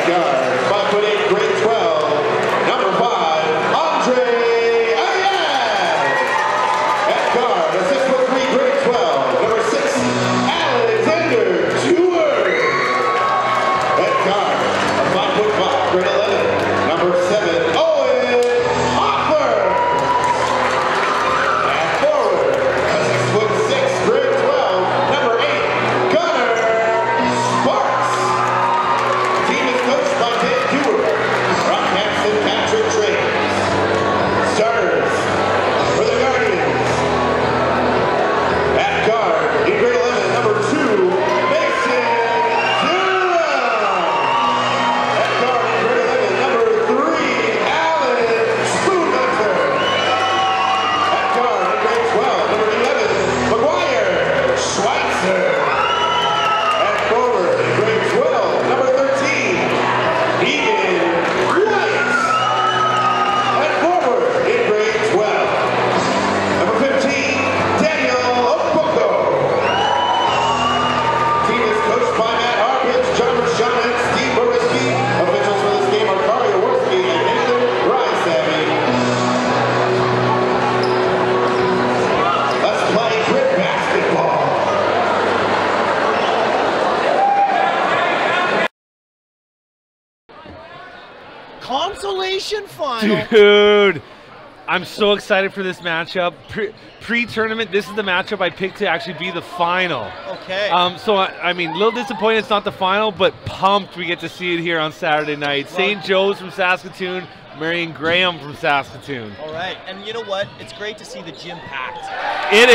Consolation final. Dude, I'm so excited for this matchup. Pre-tournament, this is the matchup I picked to actually be the final. Okay. So, I mean, a little disappointed it's not the final, but pumped we get to see it here on Saturday night. Well, St. Joe's from Saskatoon, Marion Graham from Saskatoon. All right, and you know what? It's great to see the gym packed. It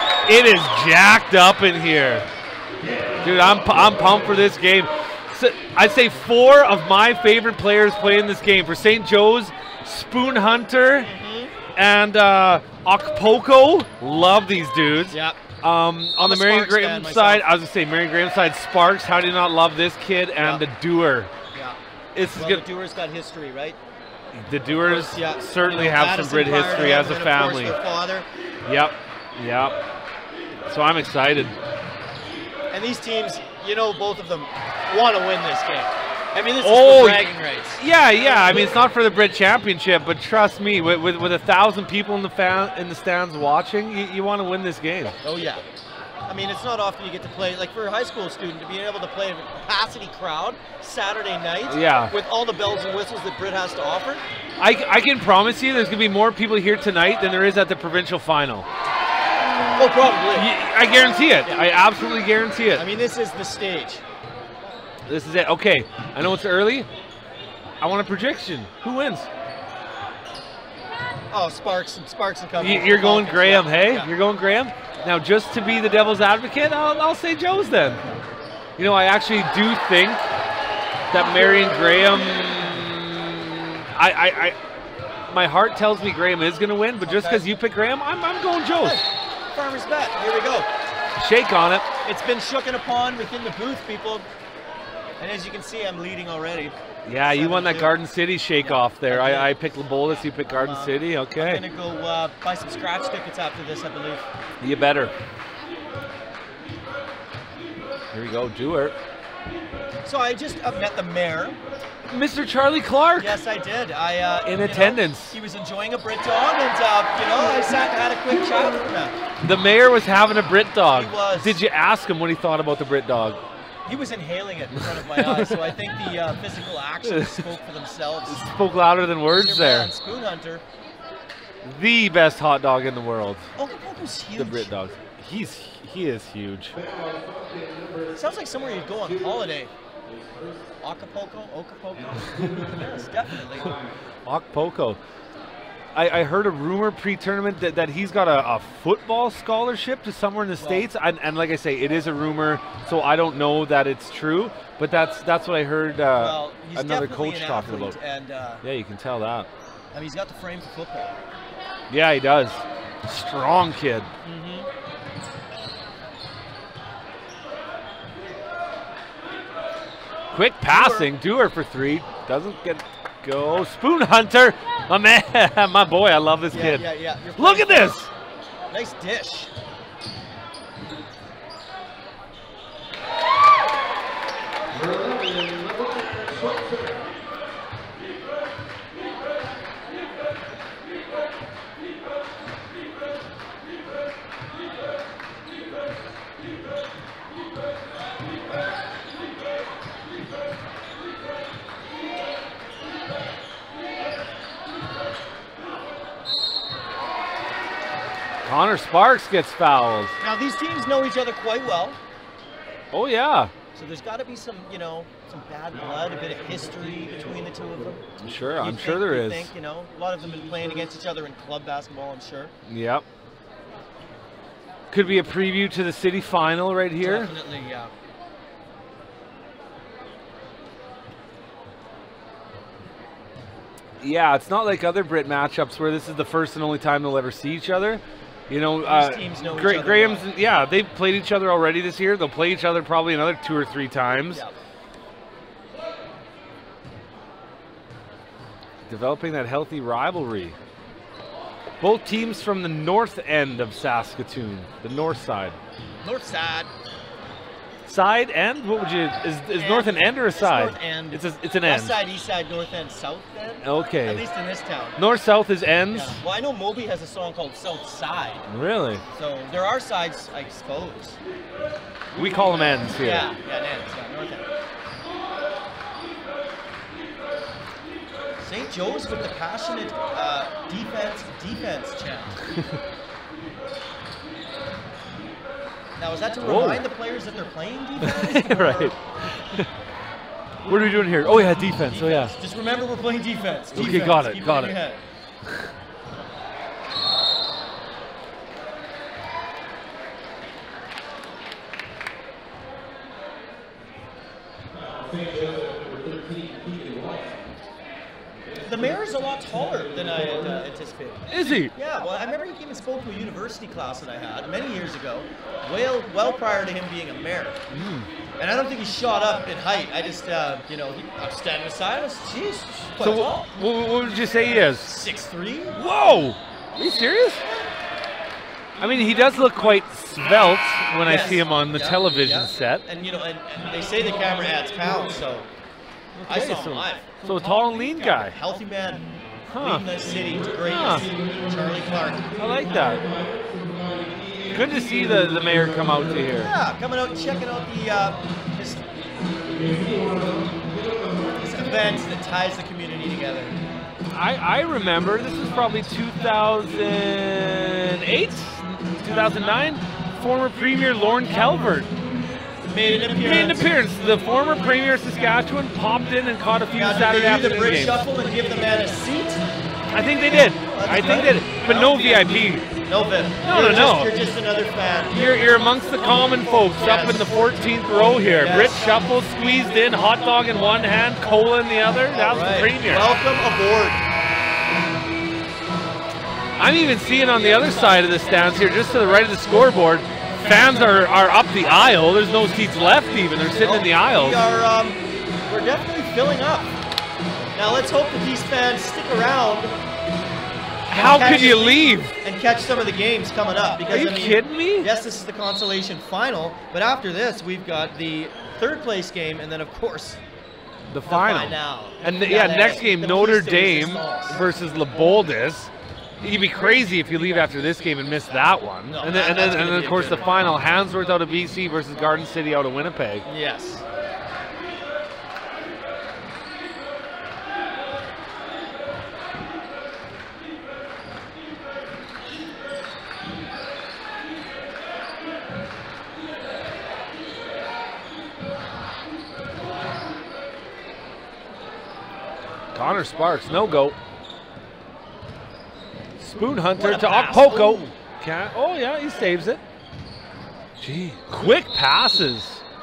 is jacked up in here. Dude, I'm pumped for this game. So I'd say 4 of my favorite players playing this game. For St. Joe's, Spoon Hunter and Okpoko. Love these dudes. Yep. On the Marion Graham side, I was going to say Marion Graham side, Sparks. How do you not love this kid? And the Doer. Yeah. Well, the Doer's got history, right? The Doers certainly have some BRIT history as a family. Their father. Yep. Yep. So I'm excited. And these teams, you know, both of them want to win this game. I mean, this is for bragging rights. Yeah. I mean, it's not for the BRIT Championship, but trust me, with 1,000 people in the stands watching, you want to win this game. Oh yeah. I mean, it's not often you get to play, like for a high school student, to be able to play in a capacity crowd Saturday night with all the bells and whistles that BRIT has to offer. I can promise you there's going to be more people here tonight than there is at the provincial final. Oh, probably. I guarantee it. Yeah. I absolutely guarantee it. I mean, this is the stage. This is it. Okay, I know it's early. I want a prediction. Who wins? Oh, Sparks and company. You're going Graham, hey? Yeah. You're going Graham? Now, just to be the devil's advocate, I'll say Joe's then. You know, I actually do think that Marion Graham, my heart tells me Graham is going to win, but just because you pick Graham, I'm going Joe's. Farmer's bet. Here we go. Shake on it. It's been shooken upon within the booth, people. And as you can see, I'm leading already. Yeah, you won that Garden City shake off there. I picked Labolis, you picked Garden City. Okay. I'm going to go buy some scratch tickets after this, I believe. You better. Here we go, Doer. So I just met the mayor. Mr. Charlie Clark. Yes, I did. In attendance. He was enjoying a BRIT dog, and I sat and had a quick chat with him. The mayor was having a BRIT dog. He was. Did you ask him what he thought about the BRIT dog? He was inhaling it in front of my eyes, so I think the physical actions spoke for themselves. Spoke louder than words there. Spoon Hunter. The best hot dog in the world. Okapoko's huge. The BRIT dog. He is huge. Sounds like somewhere you'd go on holiday. Okpoko? Yes, definitely. Okpoko. I heard a rumor pre-tournament that he's got a football scholarship to somewhere in the States, and like I say, it is a rumor, so I don't know that it's true, but that's what I heard another coach talking about. And, yeah, you can tell that. I mean, he's got the frame for football. Yeah, he does. Strong kid. Quick passing, Doer for 3. Doesn't go. Spoon Hunter, my man, my boy. I love this kid. Yeah. Look at this. Nice dish. Connor Sparks gets fouled. Now these teams know each other quite well. Oh yeah. So there's got to be some, you know, some bad blood, a bit of history between the two of them. Sure, I'm sure there is. You know, a lot of them have been playing against each other in club basketball, I'm sure. Yep. Could be a preview to the city final right here. Definitely, yeah. Yeah, it's not like other BRIT matchups where this is the first and only time they'll ever see each other. You know, these teams know each other Graham's, well. yeah, they've played each other already this year. They'll play each other probably another 2 or 3 times. Yep. Developing that healthy rivalry. Both teams from the north end of Saskatoon, the north side. North side. Side end? What would you? Is north an end or a side? North end. It's an end. West side, east side, north end, south end. Okay. At least in this town. North south is ends. Yeah. Well, I know Moby has a song called South Side. Really? So there are sides, I suppose. We call them ends here. Yeah, ends. Yeah, north end. St. Joe's with the passionate defense chant. Now, is that to remind the players that they're playing defense? Right. What are we doing here? Oh yeah, defense. Oh yeah. Just remember we're playing defense. Okay, got it. Got it. The mayor's a lot taller than I had anticipated. Is he? Yeah, well, I remember he came and spoke to a university class that I had many years ago, well prior to him being a mayor. And I don't think he shot up in height. I just, you know, I'm standing beside us. Jeez, so what would you say he is? 6'3". Whoa! Are you serious? I mean, he does look quite svelte when I see him on the television set. And you know, and they say the camera adds pounds, so I saw him live. So a tall and lean guy. Healthy man. Leading the city to greatness. Charlie Clark. I like that. Good to see the mayor come out to here. Yeah, coming out and checking out the this event that ties the community together. I remember, this was probably 2008, 2009, former Premier Lorne Calvert made an appearance. The former Premier of Saskatchewan popped in and caught a few Saturday afternoon games. Did they do the BRIT shuffle and give the man a seat? I think they did. I think they did. But no VIP. No VIP. No. You're just another fan. You're amongst the common folks up in the 14th row here. BRIT shuffle, squeezed in, hot dog in one hand, cola in the other. That was the Premier. Welcome aboard. I'm even seeing on the other side of the stands here, just to the right of the scoreboard, fans are up the aisle. There's no seats left even. They're sitting in the aisles. We're definitely filling up. Now let's hope that these fans stick around. How could you leave? And catch some of the games coming up. Because, are you kidding me? Yes, this is the consolation final, but after this, we've got the third place game, and then of course, the final. And next game, Notre Dame versus Leboldus. You'd be crazy if you leave after this game and miss that one. No, and then of course the final, Hansworth out of BC versus Garden City out of Winnipeg. Yes. Connor Sparks, no go. Spoon Hunter to Okpoko. Oh yeah, he saves it. Gee, quick passes.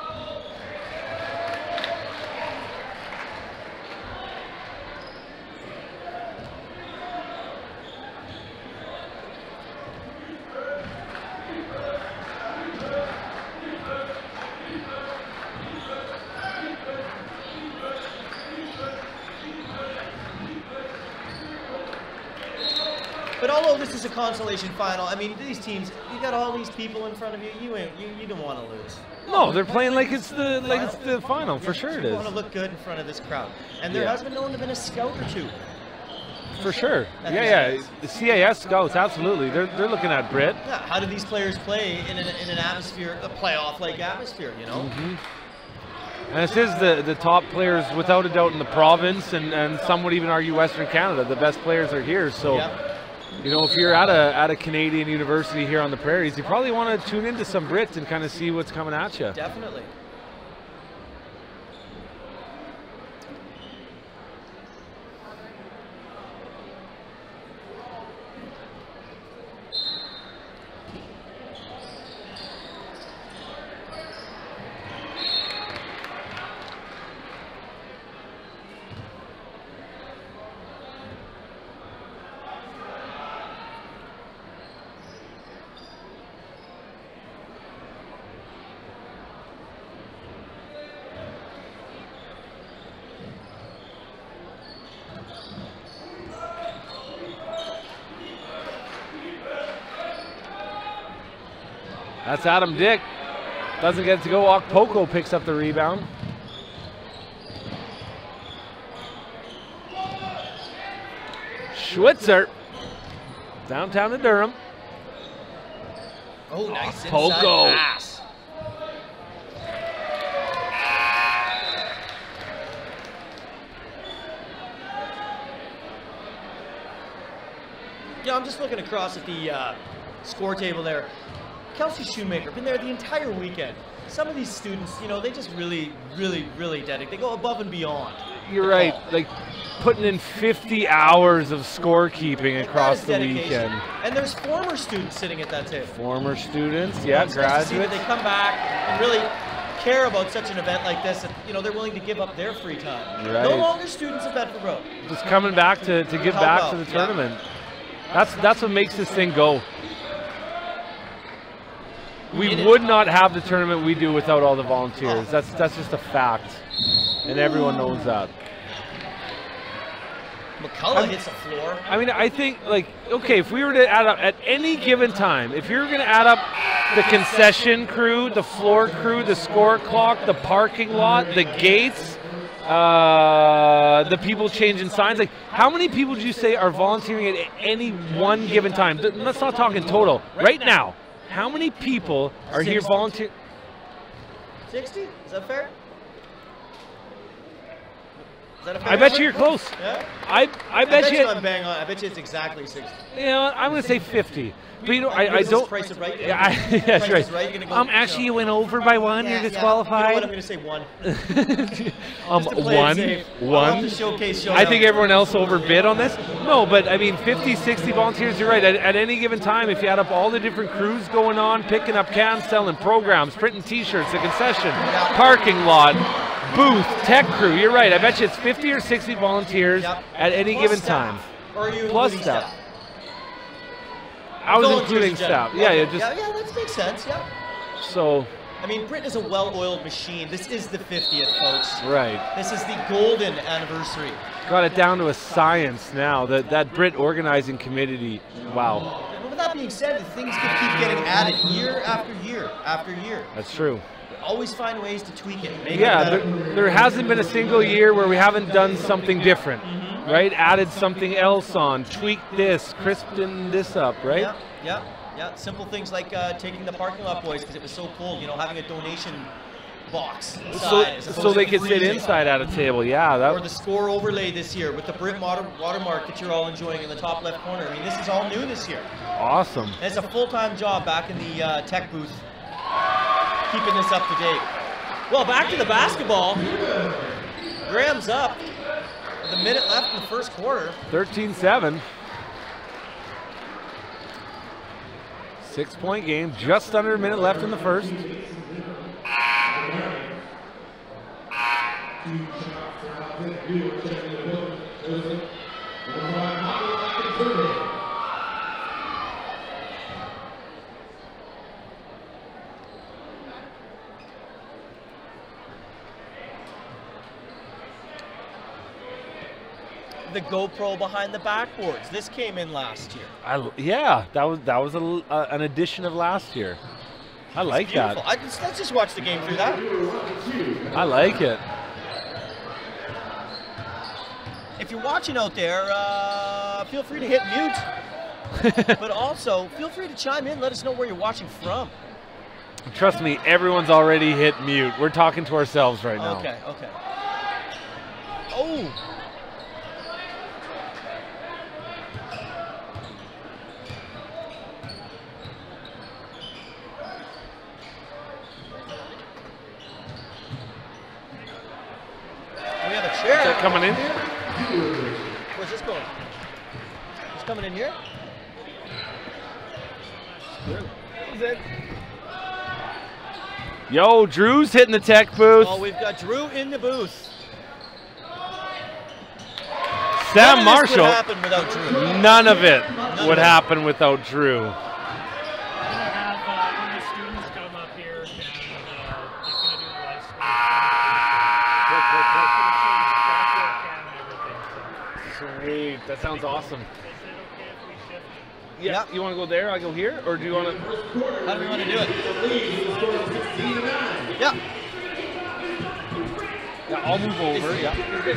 But although this is a consolation final, I mean, these teams, you got all these people in front of you. You don't want to lose. No, they're playing like it's the final. For sure it is. You want to look good in front of this crowd, and there has been known to have been a scout or two. For sure. Yeah. The CAS scouts, absolutely. They're looking at BRIT. Yeah. How do these players play in an atmosphere, a playoff-like atmosphere? You know. And this is the top players, without a doubt, in the province, and some would even argue Western Canada. The best players are here. So. Yep. You know, if you're at a Canadian university here on the prairies, you probably want to tune into some BRIT and kind of see what's coming at you. Definitely. That's Adam Dick. Doesn't get to go. Okpoko picks up the rebound. Schwitzer. Downtown to Durham. Oh, nice Okpoko. inside pass. Yeah, I'm just looking across at the score table there. Kelsey Shoemaker, been there the entire weekend. Some of these students, you know, they just really dedicate. They go above and beyond. You're right. Like putting in 50 hours of scorekeeping across the weekend. And there's former students sitting at that table. Former students, yeah, It's graduates. nice to see that they come back and really care about such an event like this. That, you know, they're willing to give up their free time. Right. No longer students of Bedford Road. Just coming back to give back to the tournament. That's what makes this thing go. We would not have the tournament we do without all the volunteers. That's just a fact, and everyone knows that. McCullough hits the floor. I mean, I think, like, okay, if we were to add up at any given time, if you're going to add up the concession crew, the floor crew, the score clock, the parking lot, the gates, the people changing signs, like, how many people would you say are volunteering at any one given time? Let's not talk in total. Right now. How many people are here volunteering? 60? Is that fair? Is that a fair I bet number? you you're close. Yeah? I bet you. I'm bang on. I bet you it's exactly 60. You know, I'm going to say 50. But you know, I What is this, don't. Price is Right? Yeah, that's Price right. is Right? You're gonna go, Actually, you went over by one. Yeah, You're disqualified. You know what? I'm going to say one. Just to play it One. safe. I'll have One. to showcase I think everyone else overbid on this. No, but I mean, 50, 60 volunteers, you're right. At any given time, if you add up all the different crews going on, picking up cans, selling programs, printing t-shirts, the concession, parking lot, booth, tech crew, you're right. I bet you it's 50 or 60 volunteers at any Plus given staff. time. Or are you Plus including staff. I was Volunteers including in general. staff. Yeah, Okay. yeah, just yeah, that makes sense, yeah. so. I mean, BRIT is a well-oiled machine. This is the 50th, folks. Right. This is the golden anniversary. Got it down to a science now. That BRIT organizing committee, wow. But with that being said, the things can keep getting added year after year after year. That's true. Always find ways to tweak it. Make Yeah, it better. there hasn't been a single year where we haven't done something different, right? Added something else on, tweaked this, crisped this up, right? Yeah, yeah, yeah. Simple things like taking the parking lot boys because it was so cold, you know, having a donation box inside as opposed So they to could sit freezing. inside at a table, yeah. Or the score overlay this year with the BRIT watermark that you're all enjoying in the top left corner. I mean, this is all new this year. Awesome. And it's a full-time job back in the tech booth, keeping this up to date. Well, back to the basketball. Graham's up with a minute left in the first quarter. 13-7. 6-point game, just under a minute left in the first. The GoPro behind the backboards. This came in last year. Yeah, that was an addition of last year. I like that. Let's just watch the game through that. I like it. If you're watching out there, feel free to hit mute. But also, feel free to chime in. Let us know where you're watching from. Trust me, everyone's already hit mute. We're talking to ourselves right now. Okay, okay. Oh! chair. Is that coming in here? Where's this going? It's coming in here? Yo, Drew's hitting the tech booth. Oh, we've got Drew in the booth. Sam Marshall. Would happen without Drew. None of it would happen without Drew. We're gonna have one of the students come up here and he's gonna do the live stream. Sweet, that sounds awesome. Is it okay if we shift? Yeah, you want to go there? I go here, or do you want to? How do we want to do it? Yeah. Yeah, I'll move over. Yeah.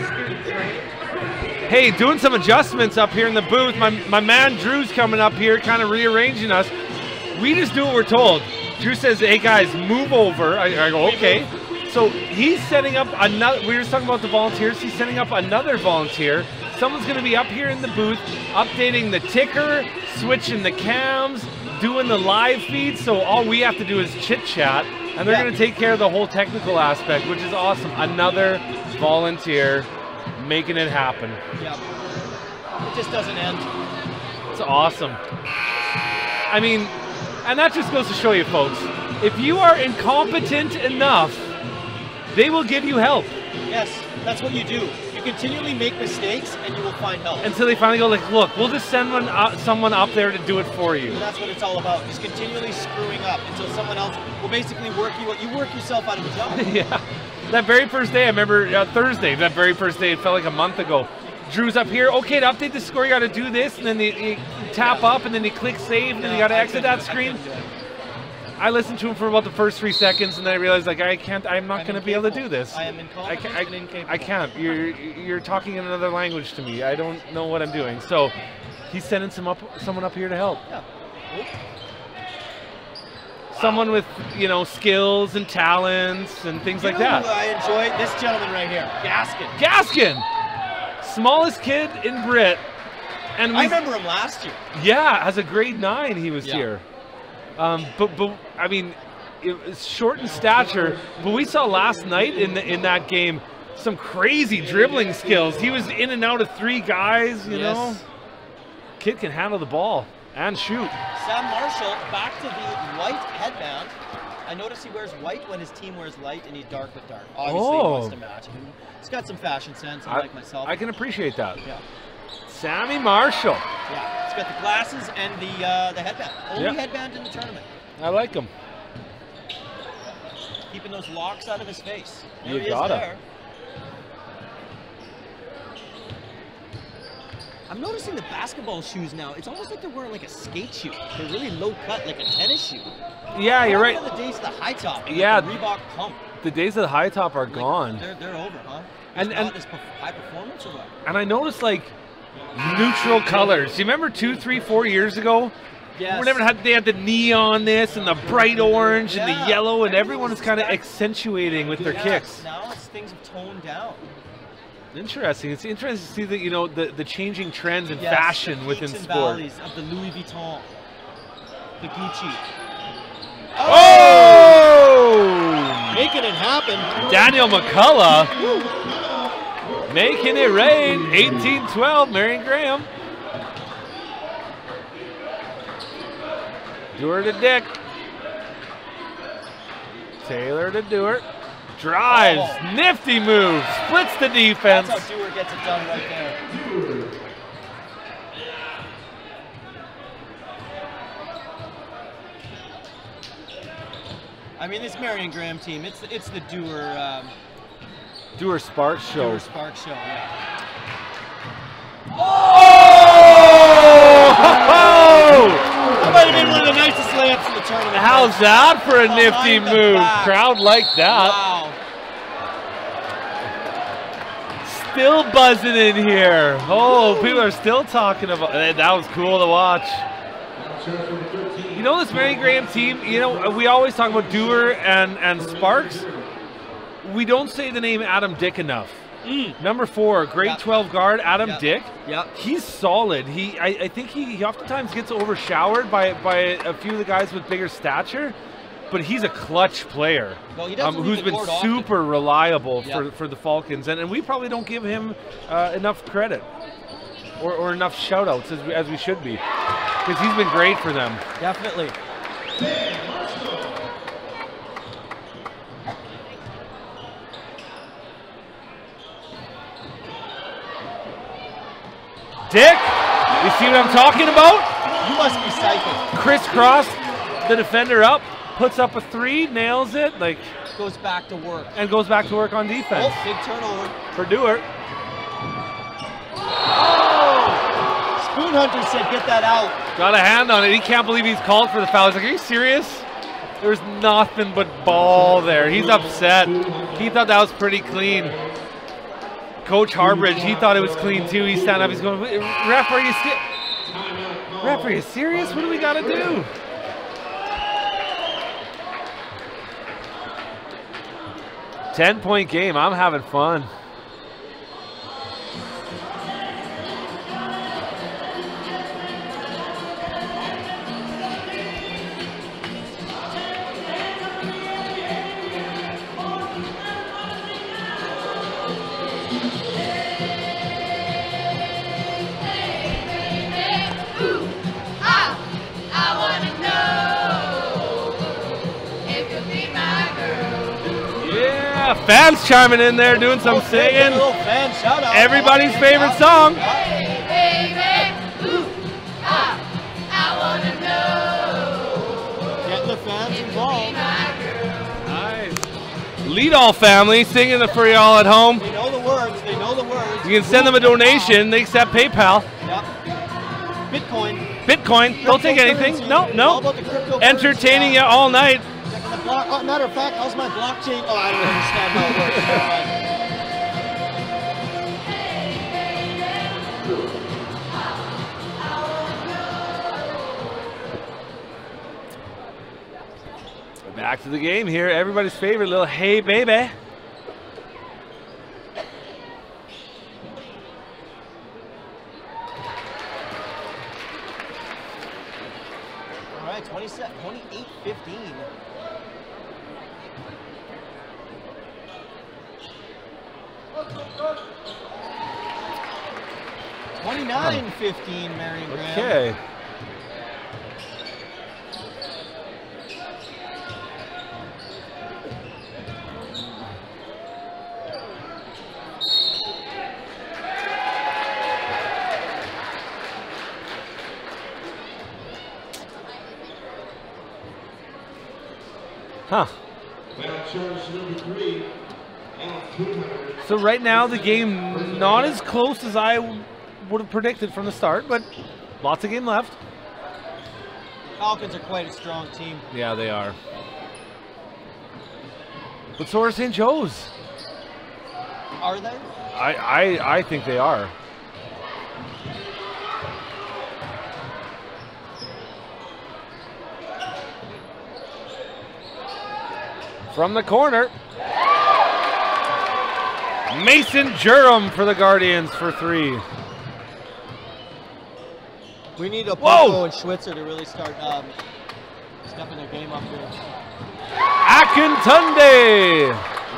Hey, doing some adjustments up here in the booth. My man Drew's coming up here, kind of rearranging us. We just do what we're told. Drew says, "Hey guys, move over." I go, "Okay." So he's setting up another. We were just talking about the volunteers. He's setting up another volunteer. Someone's going to be up here in the booth, updating the ticker, switching the cams, doing the live feed. So all we have to do is chit chat, and they're going to take care of the whole technical aspect, which is awesome. Another volunteer making it happen. Yeah. It just doesn't end. It's awesome. I mean, and that just goes to show you, folks, if you are incompetent enough, they will give you help. Yes, that's what you do. You continually make mistakes, and you will find help. Until they finally go like, look, we'll just send someone up there to do it for you. And that's what it's all about. Just continually screwing up until someone else will basically work you. You work yourself out of a job. Yeah. That very first day, I remember Thursday, that very first day, it felt like a month ago. Drew's up here, okay, to update the score, you got to do this, and then you tap up, and then you click save, and then you got to exit that screen. I listened to him for about the first 3 seconds, and then I realized, like, I'm not going to be able to do this. I am incompetent and incapable. I can't. You're talking in another language to me. I don't know what I'm doing. So he's sending someone up here to help. Yeah. Someone with, skills and talents and things like that. I enjoy this gentleman right here, Gaskin. Gaskin! Smallest kid in BRIT. And I remember him last year. Yeah, as a grade 9 he was here. But I mean, it was short in stature, but we saw last night in that game some crazy dribbling skills. He was in and out of 3 guys, you know. Kid can handle the ball and shoot. Sam Marshall back to the white headband. I notice he wears white when his team wears light, and he's dark with dark. Obviously, he wants to match. He's got some fashion sense, like myself. I can appreciate that. Yeah. Sammy Marshall. Yeah, he's got the glasses and the headband. Only headband in the tournament. I like him. Keeping those locks out of his face. There You he gotta. is there. I'm noticing the basketball shoes now. It's almost like they're wearing like a skate shoe. They're really low cut, like a tennis shoe. Yeah, you're right. The days of the high top. Yeah. The Reebok pump. The days of the high top are gone. They're over, huh? And this high performance or what? And I noticed like neutral colors. You remember 2, 3, 4 years ago? Yes. Whenever they had the neon this and the bright orange and the yellow, and everyone was kind of accentuating with their kicks. Now things have toned down. Interesting. It's interesting to see the changing trends in fashion within and sport. Valleys of the Louis Vuitton, the Gucci. Oh! Making it happen. Daniel McCullough making it rain. 18-12, Marion Graham. Dewar to Dick. Taylor to Dewar. Drives, nifty move, splits the defense. That's how Dewar gets it done right there. I mean, this Marion Graham team, it's the Dewar Dewar Sparks show. Dewar Sparks show, yeah. Oh! That might have been one of the nicest layups in the tournament. How's that for a nifty move? Crowd like that. Wow. Still buzzing in here. Oh, people are still talking about it. That was cool to watch. You know this Marion Graham team, we always talk about Dewar and Sparks. We don't say the name Adam Dick enough. Number 4, grade 12 guard, Adam Dick. Yeah. He's solid. I think he oftentimes gets overshowered by a few of the guys with bigger stature. but he's a clutch player who's been super reliable for the Falcons, and we probably don't give him enough credit or enough shout-outs as we should be, because he's been great for them. Definitely. Dick, you see what I'm talking about? You must be psychic. Crisscross the defender up, puts up a 3, nails it, like goes back to work. And goes back to work on defense. Oh, big turnover. For Dewar. Oh! Spoon Hunter said get that out. Got a hand on it. He can't believe he's called for the foul. He's like, are you serious? There's nothing but ball there. He's upset. He thought that was pretty clean. Coach Harbridge, he thought it was clean too. He stand up, he's going, ref, are you serious? What do we got to do? Ten-point game. I'm having fun. Fans chiming in there, doing some singing. Fan shout out. Everybody's favorite song. Hey, baby, ooh, I wanna know. Getting the fans involved. Nice. Lead all family singing it for y'all at home. They know the words. They know the words. You can send them a donation. They accept PayPal. Yep. Bitcoin. Don't take anything. No. Entertaining you all night. Matter of fact, how's my blockchain? Oh, I don't understand how it works. Back to the game here. Everybody's favorite little hey baby. All right, 28-15. 29-15, Marion Graham. Okay. Huh. So right now the game not as close as I would have predicted from the start, but lots of game left. Falcons are quite a strong team. Yeah, they are. But so are St. Joe's. Are they? I think they are. From the corner. Mason Jerem for the Guardians for 3. We need a Buffalo and Schwitzer to really start stepping their game up here. Akintunde.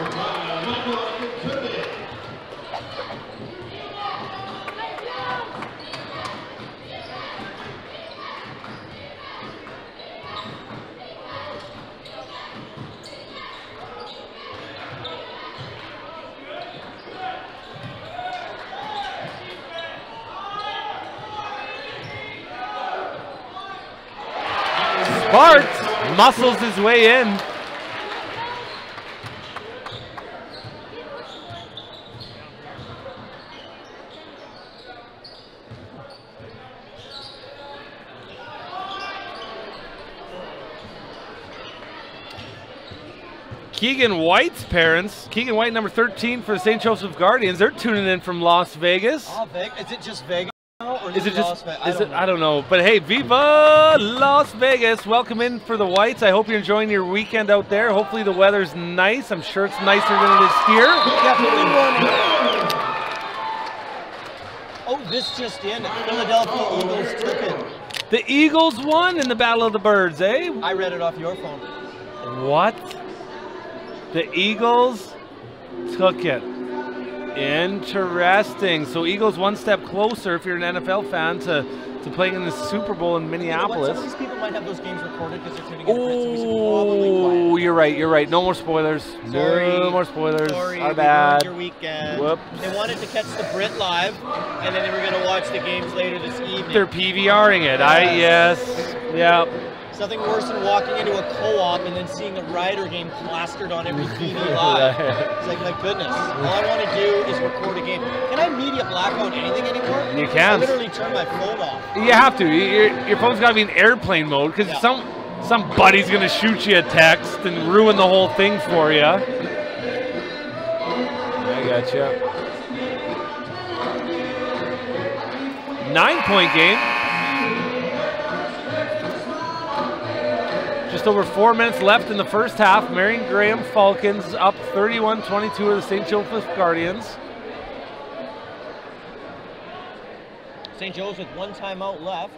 Bart muscles his way in. Keegan White's parents, Keegan White, number 13 for the St. Joseph Guardians, they're tuning in from Las Vegas. Oh, Vegas. Is it just Vegas? Or Is it just? I I don't know. But hey, Viva Las Vegas! Welcome in for the Whites. I hope you're enjoying your weekend out there. Hopefully the weather's nice. I'm sure it's nicer than it is here. Oh, this just in. Philadelphia Eagles took it. The Eagles won in the Battle of the Birds, eh? I read it off your phone. What? The Eagles took it. Interesting. So Eagles one step closer, if you're an NFL fan, to playing in the Super Bowl in Minneapolis. Some of these people might have those games recorded because they're tuning in to BRIT, so we should probably Oh, quiet. you're right. No more spoilers. Sorry. No more spoilers. Sorry, Our we bad. ruined your weekend. Whoops. They wanted to catch the BRIT live, and then they were going to watch the games later this evening. They're PVRing it. Yes. Yeah. It's nothing worse than walking into a co-op and then seeing the Rider game plastered on every TV live. It's like, my goodness. All I want to do is record a game. Can I media blackout anything anymore? You can. I literally turn my phone off. You have to. Your phone's got to be in airplane mode because some buddy's gonna shoot you a text and ruin the whole thing for you. I gotcha. 9-point game. Just over 4 minutes left in the first half. Marion Graham Falcons up 31-22 of the St. Joseph Guardians. St. Joe's with one timeout left.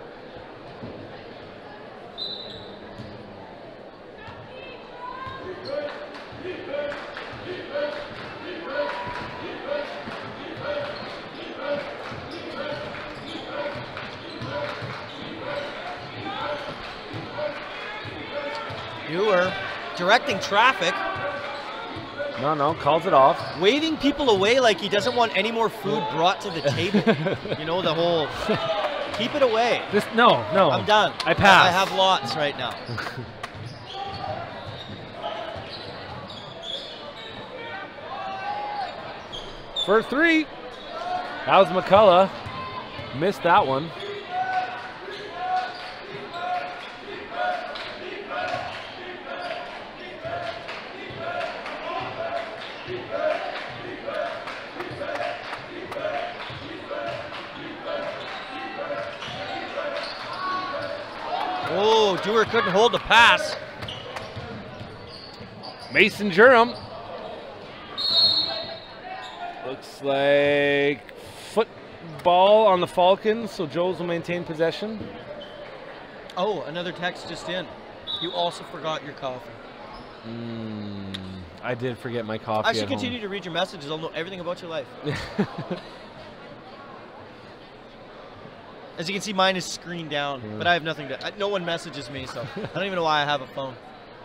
You are directing traffic. No, calls it off. Waving people away like he doesn't want any more food brought to the table. You know, the whole, keep it away. No. I'm done. I pass. I have lots right now. For 3. That was McCullough. Missed that one. Oh, Dewar couldn't hold the pass. Mason Jerem. Looks like football on the Falcons, so Joes will maintain possession. Oh, another text just in. You also forgot your coffee. I did forget my coffee. I should continue to read your messages. I'll know everything about your life. As you can see, mine is screened down, but I have nothing to. No one messages me, so I don't even know why I have a phone.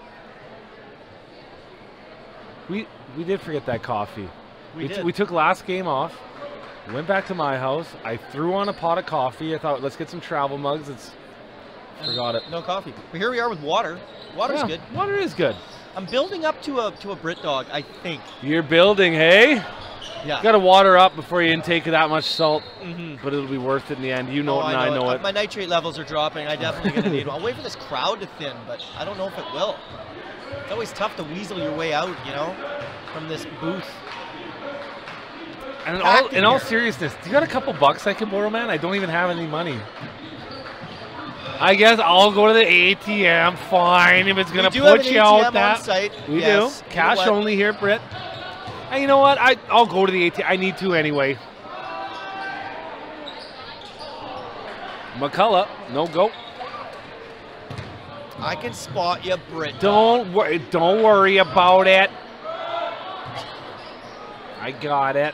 We did forget that coffee. We did. We took last game off. Went back to my house. I threw on a pot of coffee. I thought, let's get some travel mugs. Forgot it. No coffee. But here we are with water. Water's good. Water is good. I'm building up to a Brit dog, I think. You're building, hey? Yeah. Got to water up before you intake that much salt, but it'll be worth it in the end. You know it, and I know it. My nitrate levels are dropping. I definitely going to need one. I'll wait for this crowd to thin, but I don't know if it will. It's always tough to weasel your way out, you know, from this booth. And in all seriousness, do you got a couple bucks I can borrow, man? I don't even have any money. I guess I'll go to the ATM. Fine, if it's going to put you out that. Site. We do. Cash only here, Britt. And you know what? I'll go to the ATM. I need to anyway. McCullough, no go. I can spot you, Brit. Don't worry about it. I got it.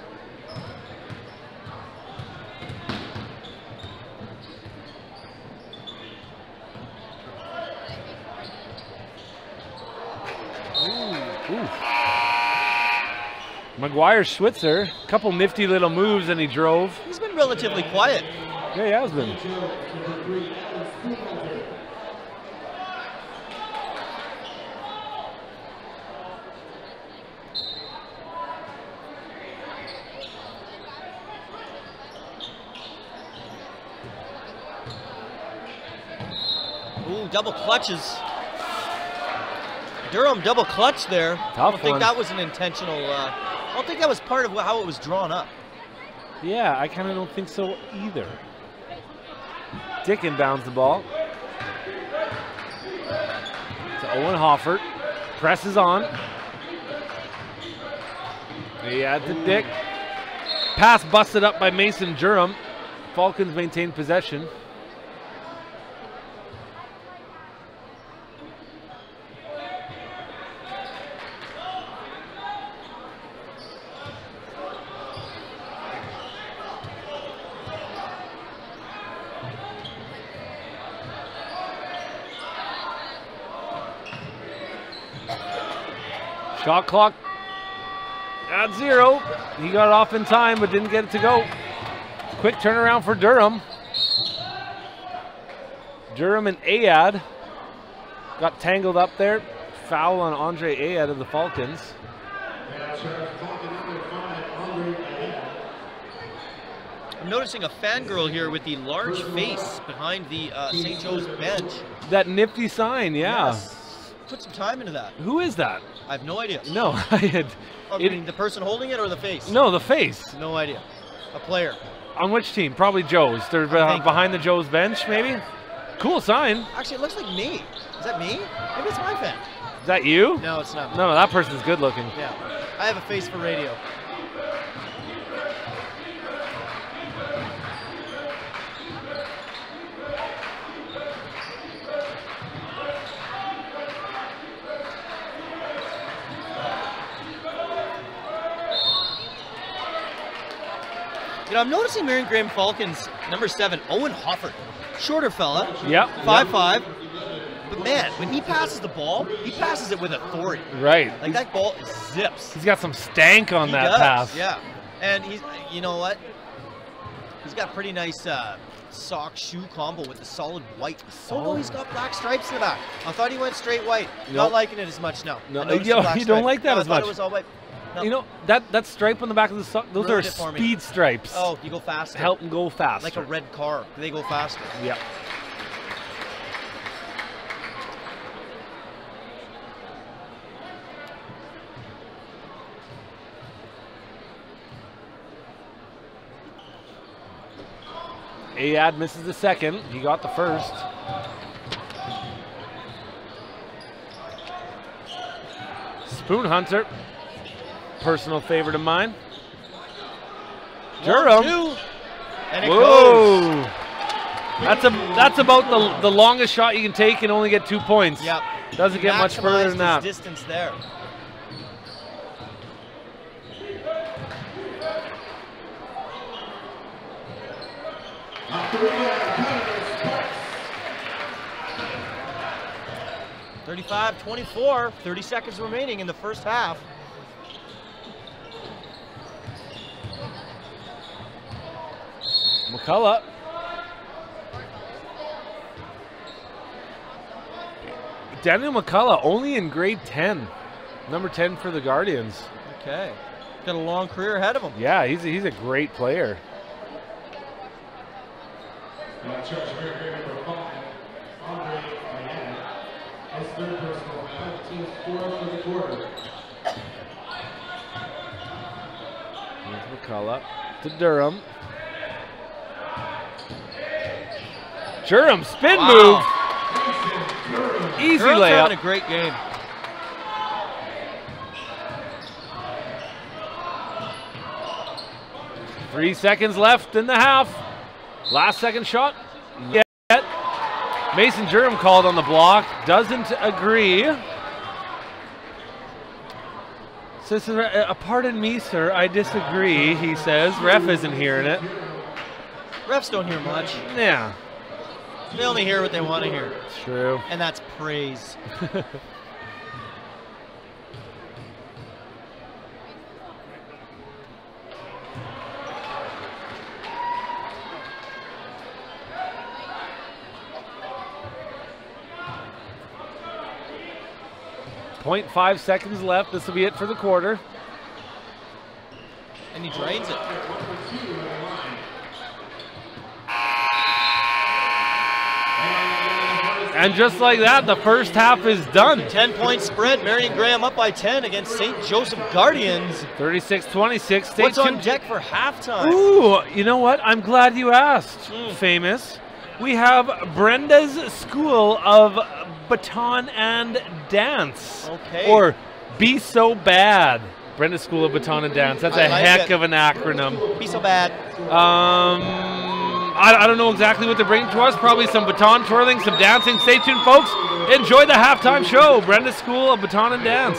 Ooh. McGuire Schwitzer, couple nifty little moves and he drove. He's been relatively quiet. Yeah, he has been. Ooh, double clutches. Durham double clutch there. I don't think that was an intentional. I don't think that was part of how it was drawn up. Yeah, I kind of don't think so either. Dick inbounds the ball. To Owen Hoffert. Presses on. He had to Dick. Pass busted up by Mason Jerem. Falcons maintain possession. Shot clock at 0. He got it off in time, but didn't get it to go. Quick turnaround for Durham. Durham and Ayad got tangled up there. Foul on Andre Ayad of the Falcons. I'm noticing a fangirl here with the large face behind the St. Joe's bench. That nifty sign, yeah. Yes. Put some time into that. Who is that? I have no idea. No, I had. Oh, you mean the person holding it or the face? No, the face. No idea. A player. On which team? Probably Joe's. They're behind the Joe's bench, maybe? Cool sign. Actually, it looks like me. Is that me? Maybe it's my fan. Is that you? No, it's not me. No, that person's good looking. Yeah. I have a face for radio. You know, I'm noticing Marion Graham Falcons, number 7, Owen Hofford. Shorter fella. Yep. 5'5". But man, when he passes the ball, he passes it with authority. Right. Like that ball zips. He's got some stank on that does, pass. Yeah. And he's, you know what? He's got pretty nice sock shoe combo with the solid white. Oh no, he's got black stripes in the back. I thought he went straight white. Nope. Not liking it as much now. No, I noticed you the black don't stripe. like that No, as I thought much. it was all white. No. You know, that stripe on the back of the sock, those Ruined are it for me. speed stripes. Oh, you go faster. Help them go faster. Like a red car. They go faster. Yeah. Ayad misses the second. He got the first. Spoon Hunter, personal favorite of mine. Durham. 1-2, and it Whoa. goes. That's about the longest shot you can take and only get 2 points. Yep. Doesn't get much further than that. His distance there. (35-24), 30 seconds remaining in the first half. McCullough. Daniel McCullough only in grade 10. Number 10 for the Guardians. Okay. Got a long career ahead of him. Yeah, he's a great player. Here's McCullough to Durham. Durham spin move. Easy Durham's layup. having a great game. Three seconds left in the half. Last second shot. Yet. Mason Durham called on the block. Doesn't agree. Says, pardon me, sir, I disagree, he says. Ref isn't hearing it. Refs don't hear much. Yeah. They only hear what they want to hear. It's true. And that's praise. .5 seconds left. This will be it for the quarter. And he drains it. And just like that, the first half is done. 10-point spread. Marion Graham up by 10 against St. Joseph Guardians. 36-26. Stay What's on tuned. deck for halftime? Ooh, you know what? I'm glad you asked, Famous. We have Brenda's School of Baton and Dance. Okay. Or Be So Bad. Brenda's School of Baton and Dance. That's I a like heck it. of an acronym. Be so bad. I don't know exactly what they're bringing to us. Probably some baton twirling, some dancing. Stay tuned, folks. Enjoy the halftime show. Brenda's School of Baton and Dance.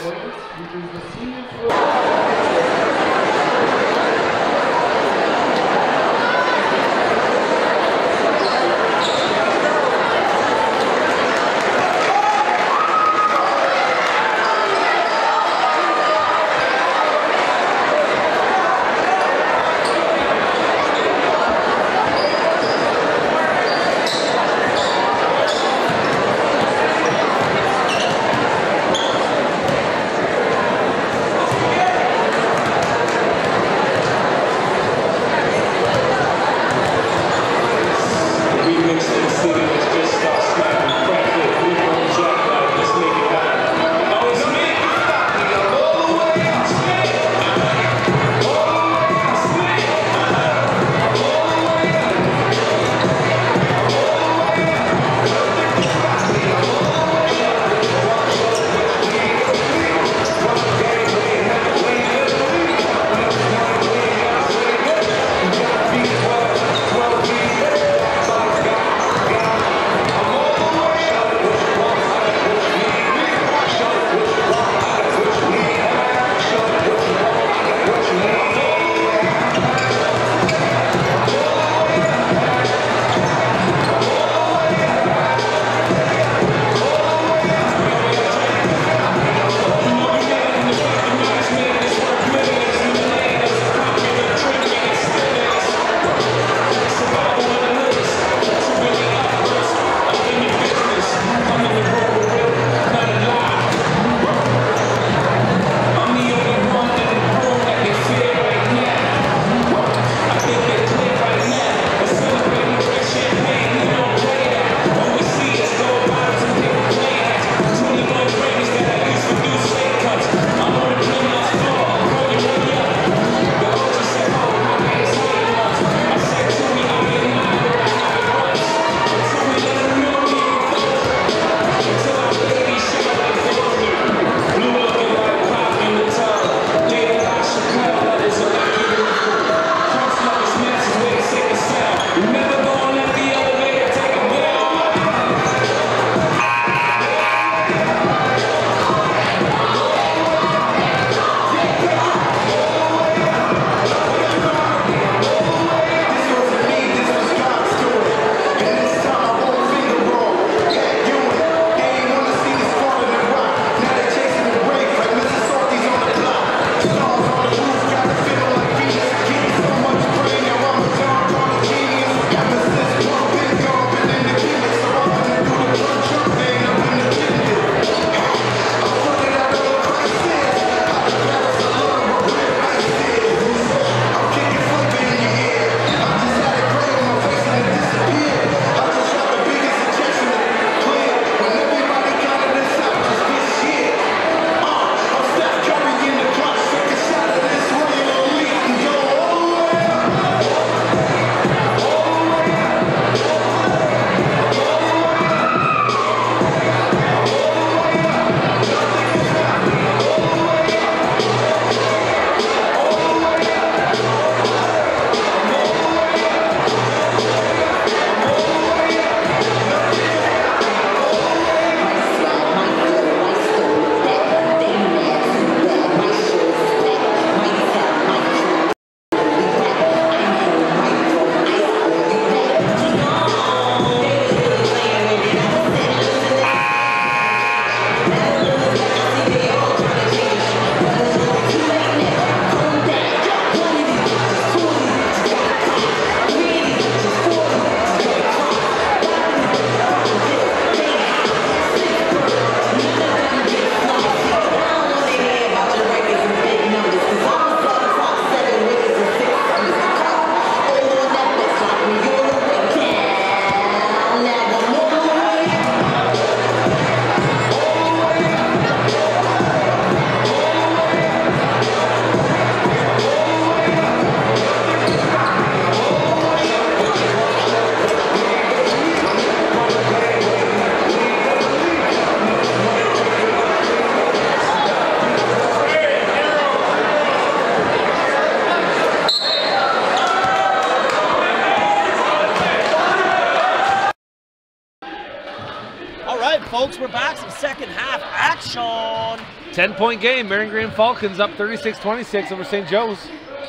folks, we're back. Some second half action. 10-point game. Marion Graham Falcons up 36-26 over St. Joe's.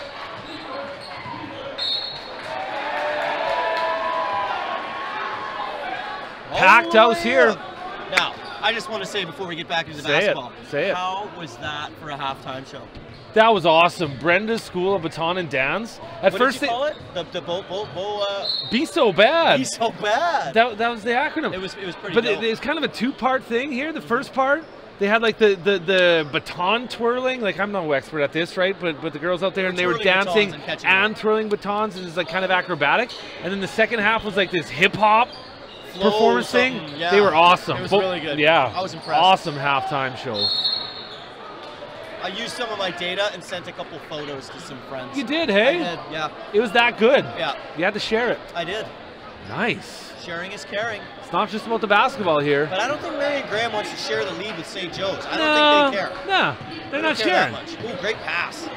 Packed house here. Now, I just want to say before we get back into the Say it. basketball, Say it. how was that for a halftime show? That was awesome. Brenda's School of Baton and Dance. At What first, did you call it? The be so bad. Be so bad. That was the acronym. It was pretty. But dope. it's kind of a two-part thing here. The first part, they had like the baton twirling. Like, I'm no expert at this, right? But the girls out there, and they were twirling dancing batons and catching and twirling batons, and it's like kind of acrobatic. And then the second half was like this hip-hop Flow performance thing. something, yeah. They were awesome. It was really good. Yeah, I was impressed. Awesome halftime show. I used some of my data and sent a couple photos to some friends. You did, hey? I did, yeah. It was that good. Yeah. You had to share it. I did. Nice. Sharing is caring. It's not just about the basketball here. But I don't think Marion Graham wants to share the lead with St. Joe's. I don't think they care. Nah, they're not sharing. That much. Ooh, great pass.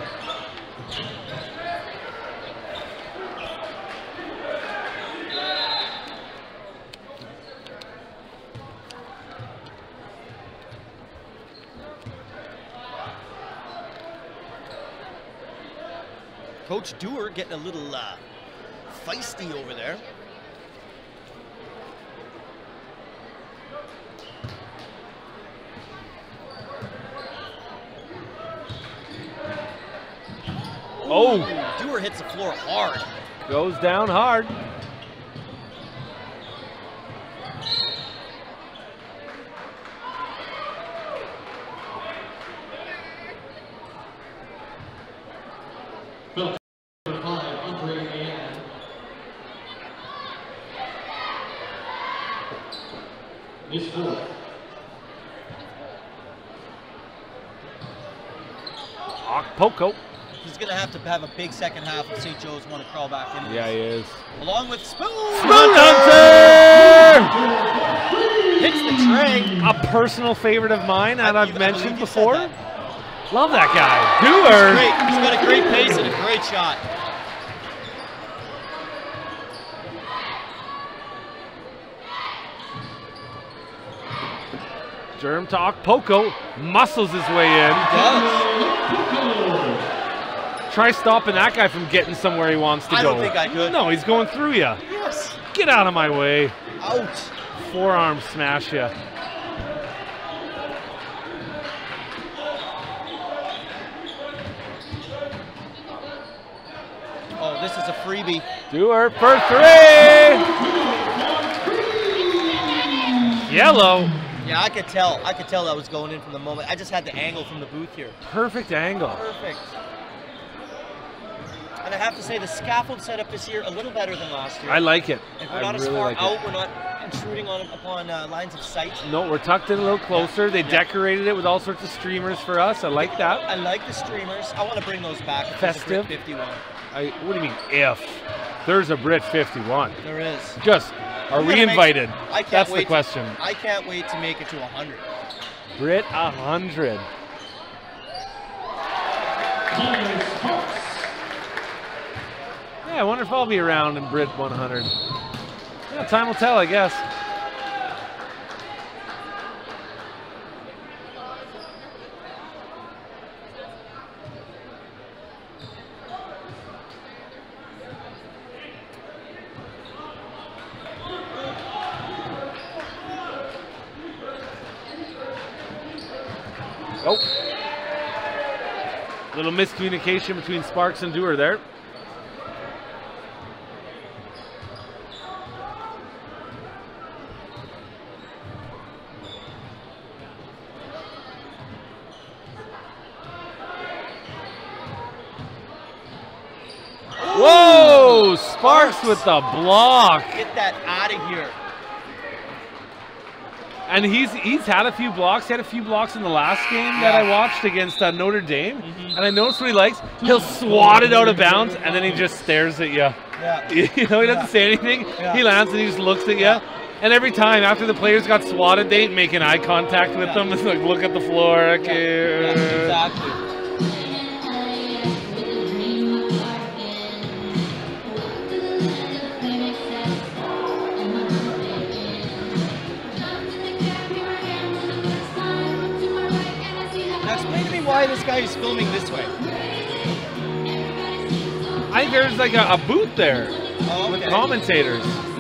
Coach Dewar getting a little feisty over there. Oh! Dewar hits the floor hard. Goes down hard. Poco. He's going to have a big second half if St. Joe's want to crawl back in. Yeah, he is. Along with Spoon. Spoon Hunter! Hits the tray. A personal favorite of mine that I've mentioned before. That. Love that guy. Dewar. He's got a great pace and a great shot. Germ talk. Poco muscles his way in. He does. Try stopping that guy from getting somewhere he wants to go. I don't think I could. No, he's going through you. Yes. Get out of my way. Out. Forearm smash you. Oh, this is a freebie. Dewar for three. Yellow. Yeah, I could tell. I could tell that was going in from the moment. I just had the angle from the booth here. Perfect angle. Perfect. And I have to say, the scaffold setup this year a little better than last year. I like it. If we're not as far out, we're not intruding upon lines of sight. No, we're tucked in a little closer. They decorated it with all sorts of streamers for us. I like that. I like the streamers. I want to bring those back. If there's a Festive. BRIT 51. What do you mean if? There's a BRIT 51. There is. Just, are we invited? That's the question. I can't wait to make it to 100. BRIT 100. Yeah, I wonder if I'll be around in BRIT 100. Yeah, time will tell, I guess. Oh. Little miscommunication between Sparks and Dewar there. Whoa! Sparks with the block. Get that out of here. And he's had a few blocks. He had a few blocks in the last game that I watched against Notre Dame. And I noticed what he likes. He'll swat it out of bounds, and then he just stares at you. Yeah. You know, he doesn't say anything. He lands and he just looks at you. And every time after the players got swatted, they ain't making eye contact with them. It's like, look at the floor. Okay. Exactly. how he's filming this way. I think there's like a booth there Oh, with okay. commentators.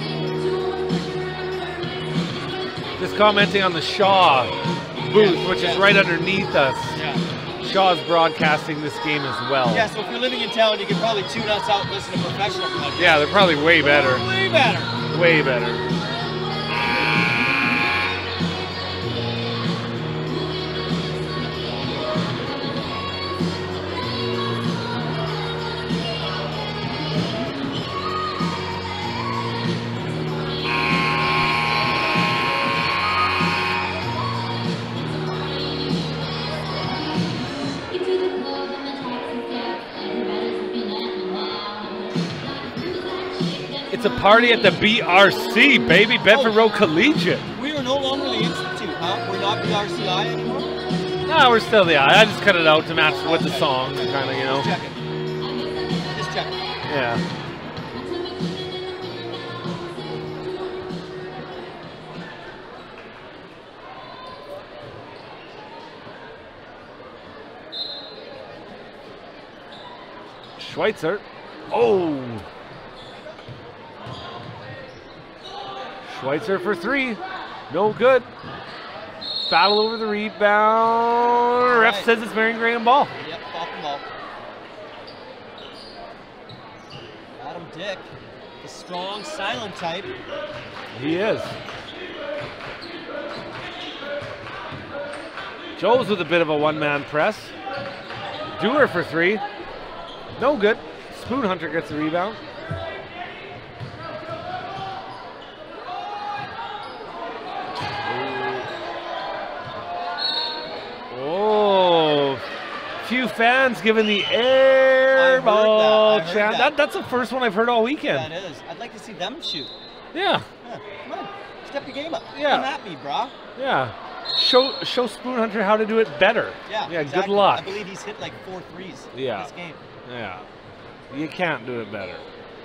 Just commenting on the Shaw booth, which is right underneath us. Yeah. Shaw's broadcasting this game as well. Yeah, so if you're living in town, you can probably tune us out and listen to professional broadcasts. Yeah, they're probably way better. Way better. Way better. It's a party at the BRC, baby, Bedford Road Collegiate. We are no longer the Institute, huh? We're not BRCI anymore? No, we're still the I just cut it out to match with the song, kind of, you know. Just checking. Just checking. Yeah. Schweitzer. Oh. Schweitzer for three. No good. Battle over the rebound. Ref says it's Marion Graham ball. Yep, Falcon ball. Adam Dick, the strong, silent type. He is. Joe's with a bit of a one-man press. Dewar for three. No good. Spoon Hunter gets the rebound. Oh, few fans giving the air ball chant. That's the first one I've heard all weekend. That is. I'd like to see them shoot. Yeah. Yeah, come on, step your game up. Yeah. Come at me, brah. Yeah. Show Spoon Hunter how to do it better. Yeah, Yeah, exactly. good luck. I believe he's hit like 4 threes Yeah. in this game. Yeah. You can't do it better.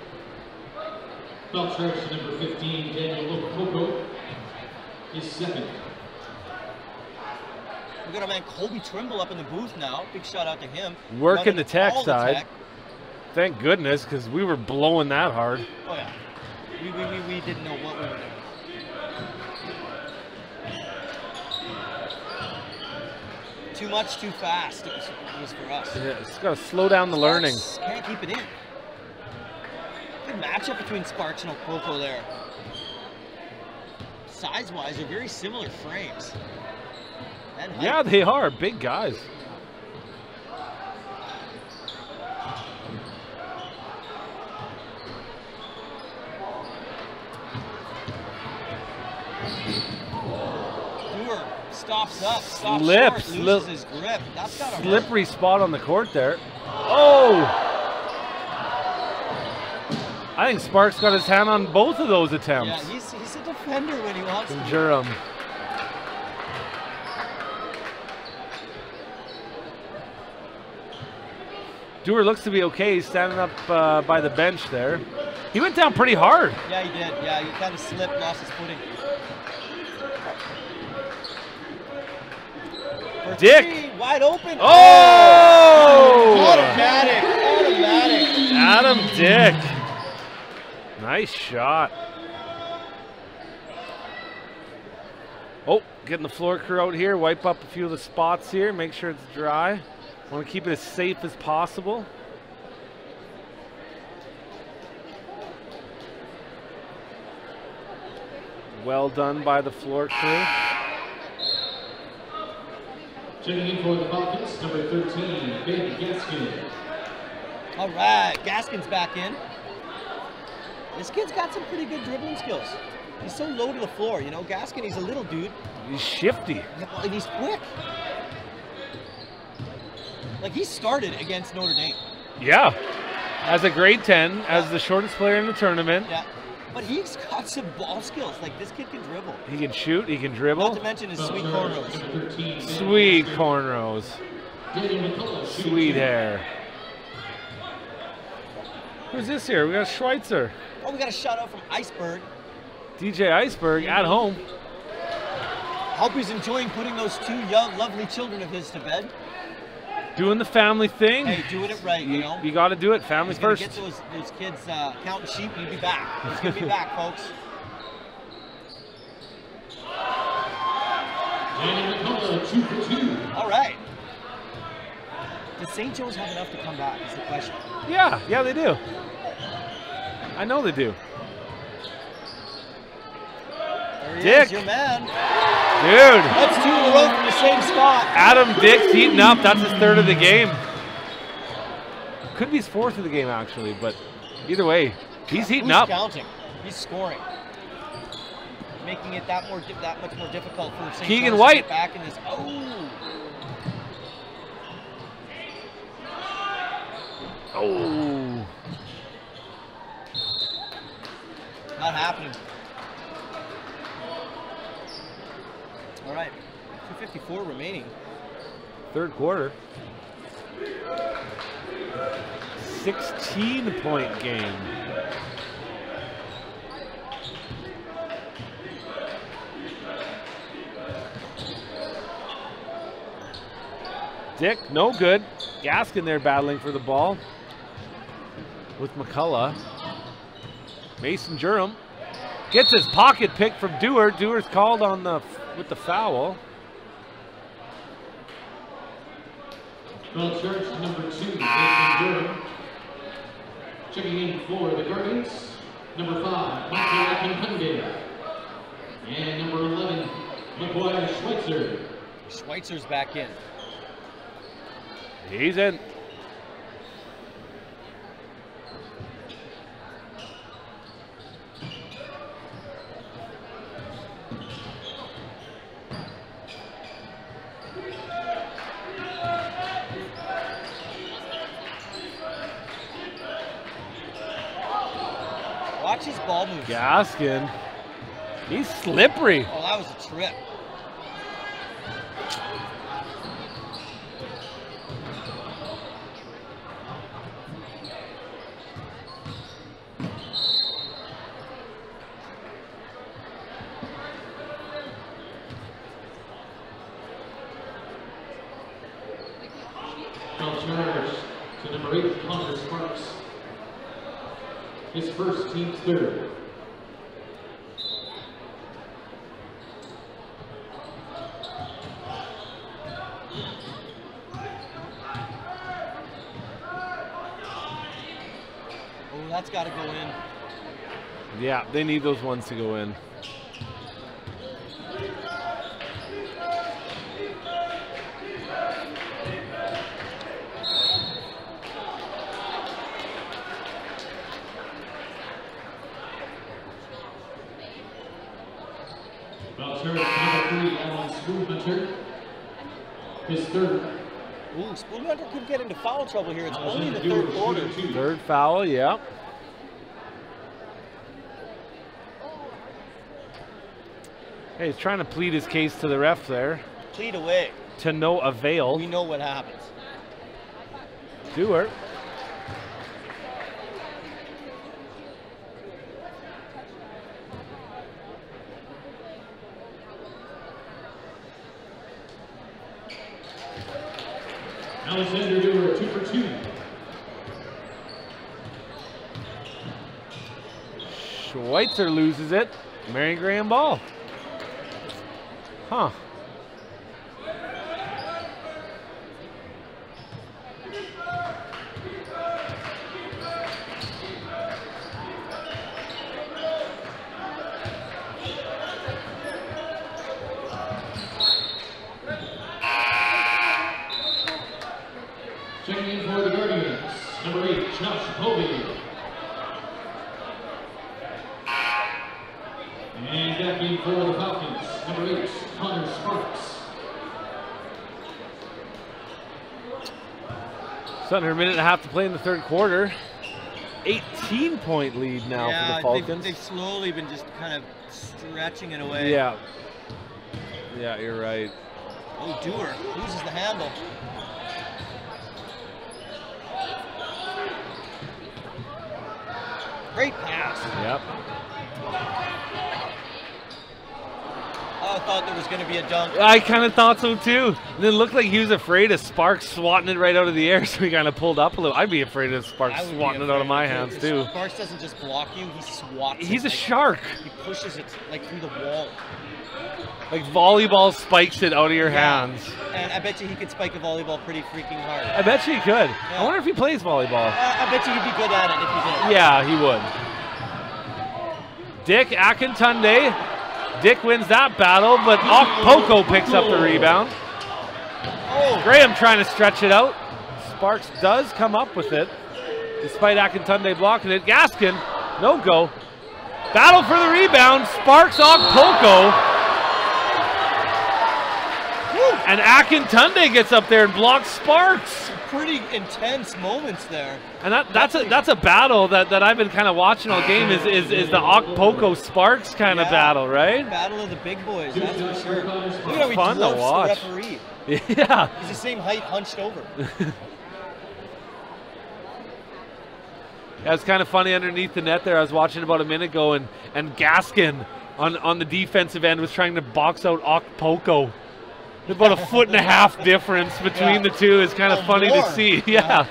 Foul charge to number 15, Daniel Lococo, is second. We got our man Colby Trimble up in the booth now. Big shout out to him. Working Running the tech all side. tech. Thank goodness, because we were blowing that hard. Oh yeah. We didn't know what we were doing. Too much, too fast. It was for us. Yeah, it's got to slow down the learning. Sparks can't keep it in. Good matchup between Sparks and Okoko there. Size-wise, they're very similar frames. And height. Yeah, they are big guys. Dewar stops up, stops Slips, short, loses his grip. That's gotta hurt. Slippery spot on the court there. Oh! I think Sparks got his hand on both of those attempts. Yeah, he's a defender when he wants to. From Durham. Dewar looks to be okay. He's standing up by the bench there. He went down pretty hard. Yeah, he did. Yeah, he kind of slipped, lost his footing. For Dick. three, wide open. Oh! Automatic. Adam Dick. Nice shot. Oh, getting the floor crew out here. Wipe up a few of the spots here. Make sure it's dry. Want to keep it as safe as possible. Well done by the floor crew. Checking in for the Falcons, number 13, Ben Gaskin. All right, Gaskin's back in. This kid's got some pretty good dribbling skills. He's so low to the floor, you know. Gaskin, he's a little dude. He's shifty. And he's quick. Like, he started against Notre Dame. Yeah. As a grade 10, as the shortest player in the tournament. Yeah. But he's got some ball skills. Like, this kid can dribble. He can shoot, he can Not dribble. to mention his sweet Foul charge, cornrows. number 13, Ben Sweet Gaskin. cornrows. Daniel McCullough, shooting Sweet two. hair. Who's this here? We got Schweitzer. Oh, we got a shout out from Iceberg. DJ Iceberg at home. Hope he's enjoying putting those two young, lovely children of his to bed. Doing the family thing. Hey, doing it right, you know. You got to do it. Family He's gonna first. get those kids counting sheep and he'll be back. He's going to be back, folks. And McCullough, 2 for 2. All right. Does St. Joe's have enough to come back is the question. Yeah, they do. I know they do. There he Dick. is, your man. Dude. That's 2 in a row from the same spot. Adam Dick's heating up. That's his 3rd of the game. Could be his 4th of the game, actually, but either way, he's heating Who's up. counting? He's scoring. Making it that much more difficult for St. Keegan Joe's White. to get back in this. Oh. Oh. Not happening. All right. 2:54 remaining. 3rd quarter. 16-point game. Dick, no good. Gaskin there battling for the ball with McCullough. Mason Durham gets his pocket pick from Dewar. Dewar's called on with the foul. Foul charge number 2, Mason Durham. Checking in for the Guardians, number 5, Michael Akinkunde. And number 11, McGuire Schweitzer. Schweitzer's back in. He's in. Watch his ball moves. Gaskin. He's slippery. Oh, that was a trip. Foul charge to number 8, Connor Sparks. His first, team's 3rd. Oh, that's got to go in. Yeah, they need those ones to go in. Foul charge number 3, Alan Spoonhunter. His 3rd. Ooh, Spoonhunter could get into foul trouble here. It's only in the Dewar, 3rd quarter. 2 2. 3rd foul, yeah. Hey, he's trying to plead his case to the ref there. Plead away. To no avail. We know what happens. Dewar. Alexander Dewar, 2 for 2. Schweitzer loses it. Marion Graham ball. Huh. Checking in for the Guardians, number 8, Josh Povey. And back in for the Falcons, number 8, Connor Sparks. It's under a minute and a half to play in the 3rd quarter. 18-point lead now for the Falcons. They've slowly been just kind of stretching it away. Yeah. Yeah, you're right. Oh, Dewar loses the handle. Great pass. Yep. I thought there was going to be a dunk. I kind of thought so too. And it looked like he was afraid of Sparks swatting it right out of the air, so he kind of pulled up a little. I'd be afraid of Sparks swatting it out of my hands too. Sparks doesn't just block you, he swats He's it. a shark. He pushes it like through the wall. Like volleyball spikes it out of your hands. And I bet you he could spike a volleyball pretty freaking hard. I bet you he could. Yeah. I wonder if he plays volleyball. I bet you he'd be good at it if he did. Yeah, he would. Dick Akintunde. Dick wins that battle, but Okpoko picks up the rebound. Oh. Graham trying to stretch it out. Sparks does come up with it, despite Akintunde blocking it. Gaskin, no go. Battle for the rebound. Sparks Okpoko. And Akintunde gets up there and blocks Sparks. Pretty intense moments there. And that's a battle that I've been kind of watching all game is the Okpoko Sparks kind of battle, right? Battle of the big boys, that's for sure. Look at how he fun to watch. The referee. Yeah. He's the same height, hunched over. Yeah, it's kind of funny underneath the net there. I was watching about a minute ago, and Gaskin on the defensive end was trying to box out Okpoko. About a 1.5 foot difference between the two is kind of funny to see. Yeah.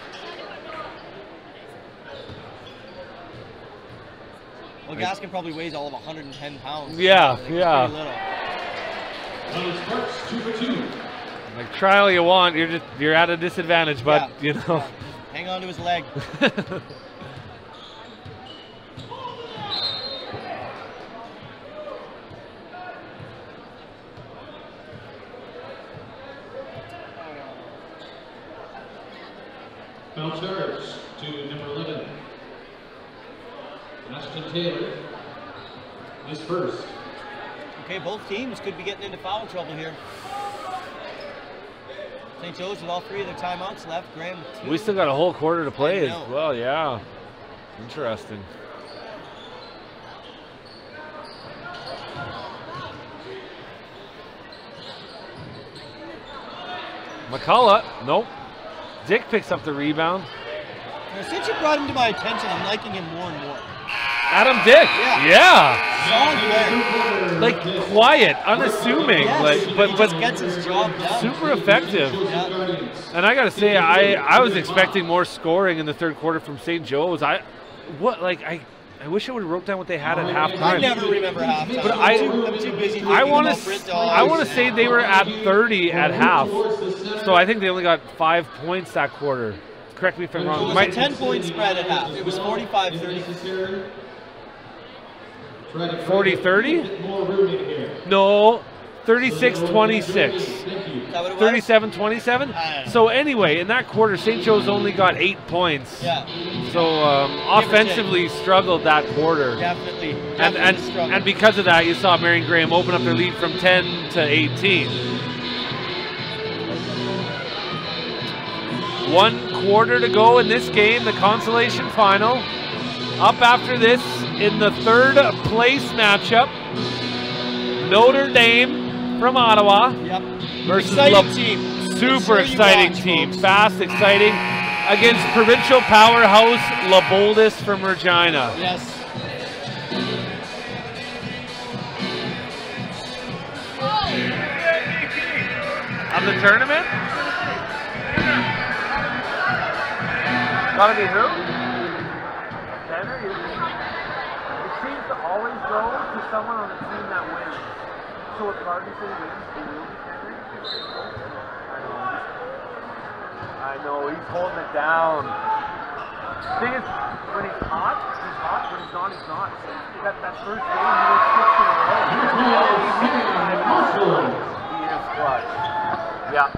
Well, Gaskin probably weighs all of 110 pounds. Yeah, like, yeah. Sparks 2 for 2. Like try all you want, you're at a disadvantage, but you know. Yeah. Hang on to his leg. Foul charge to number 11. Ashton Taylor is first. Okay, both teams could be getting into foul trouble here. St. Joe's with all 3 of their timeouts left. Graham 2. We still got a whole quarter to play as well, yeah. Interesting. McCullough, nope. Dick picks up the rebound. Now, since you brought him to my attention, I'm liking him more and more. Adam Dick, yeah. Solid like quiet, unassuming, yes. but he just gets his job done. Super effective. Yeah. And I gotta say, I was expecting more scoring in the third quarter from St. Joe's. I wish I would have wrote down what they had at halftime. I never remember halftime. But I'm too busy thinking about BRIT. I want to say they were at 30 at half. So I think they only got 5 points that quarter. Correct me if I'm wrong. It was a 10-point spread at half. It was 45-30. 40-30? No, 36-26. 37-27? So anyway, in that quarter, St. Joe's only got 8 points. Yeah. So offensively struggled that quarter. Definitely. And because of that, you saw Marion Graham open up their lead from 10 to 18. 1 quarter to go in this game, the consolation final. Up after this in the 3rd place matchup, Notre Dame from Ottawa versus super exciting team. Fast, exciting against provincial powerhouse La Boldis from Regina. Yes. Of the tournament? Gotta be who? Tanner? It seems to always go to someone on the team that wins. So if Garden City wins, they will be Tanner? I know, he's holding it down. The thing is, when he's hot, he's hot. When he's not, he's not. That first game, he was 6 in a row. He is clutch. Yeah.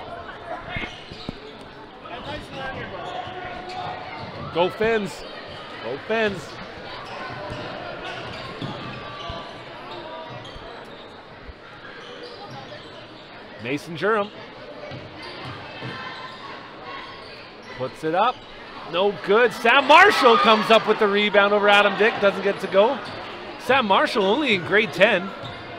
Go Fins. Go Fins. Mason Jerem puts it up. No good. Sam Marshall comes up with the rebound over Adam Dick. Doesn't get to go. Sam Marshall only in grade 10.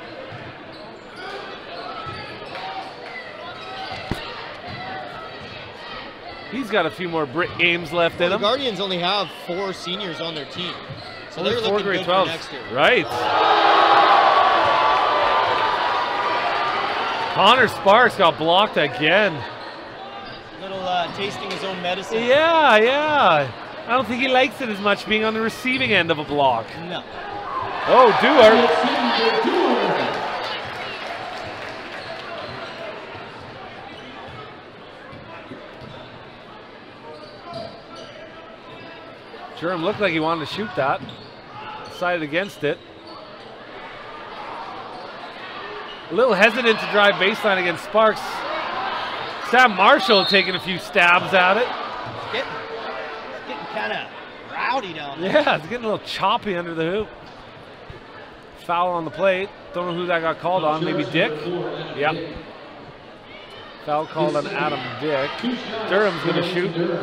He's got a few more BRIT games left in him. The Guardians only have 4 seniors on their team. So they're looking good for next year. Right. Connor Sparks got blocked again. Little tasting his own medicine. Yeah, yeah. I don't think he likes it as much being on the receiving end of a block. No. Oh, Dewar. Durham looked like he wanted to shoot that. Decided against it. A little hesitant to drive baseline against Sparks. Sam Marshall taking a few stabs at it. It's getting kind of rowdy down there. Yeah, it's getting a little choppy under the hoop. Foul on the plate. Don't know who that got called on. Maybe Dick? Yep. Foul called on Adam Dick. Durham's going to shoot.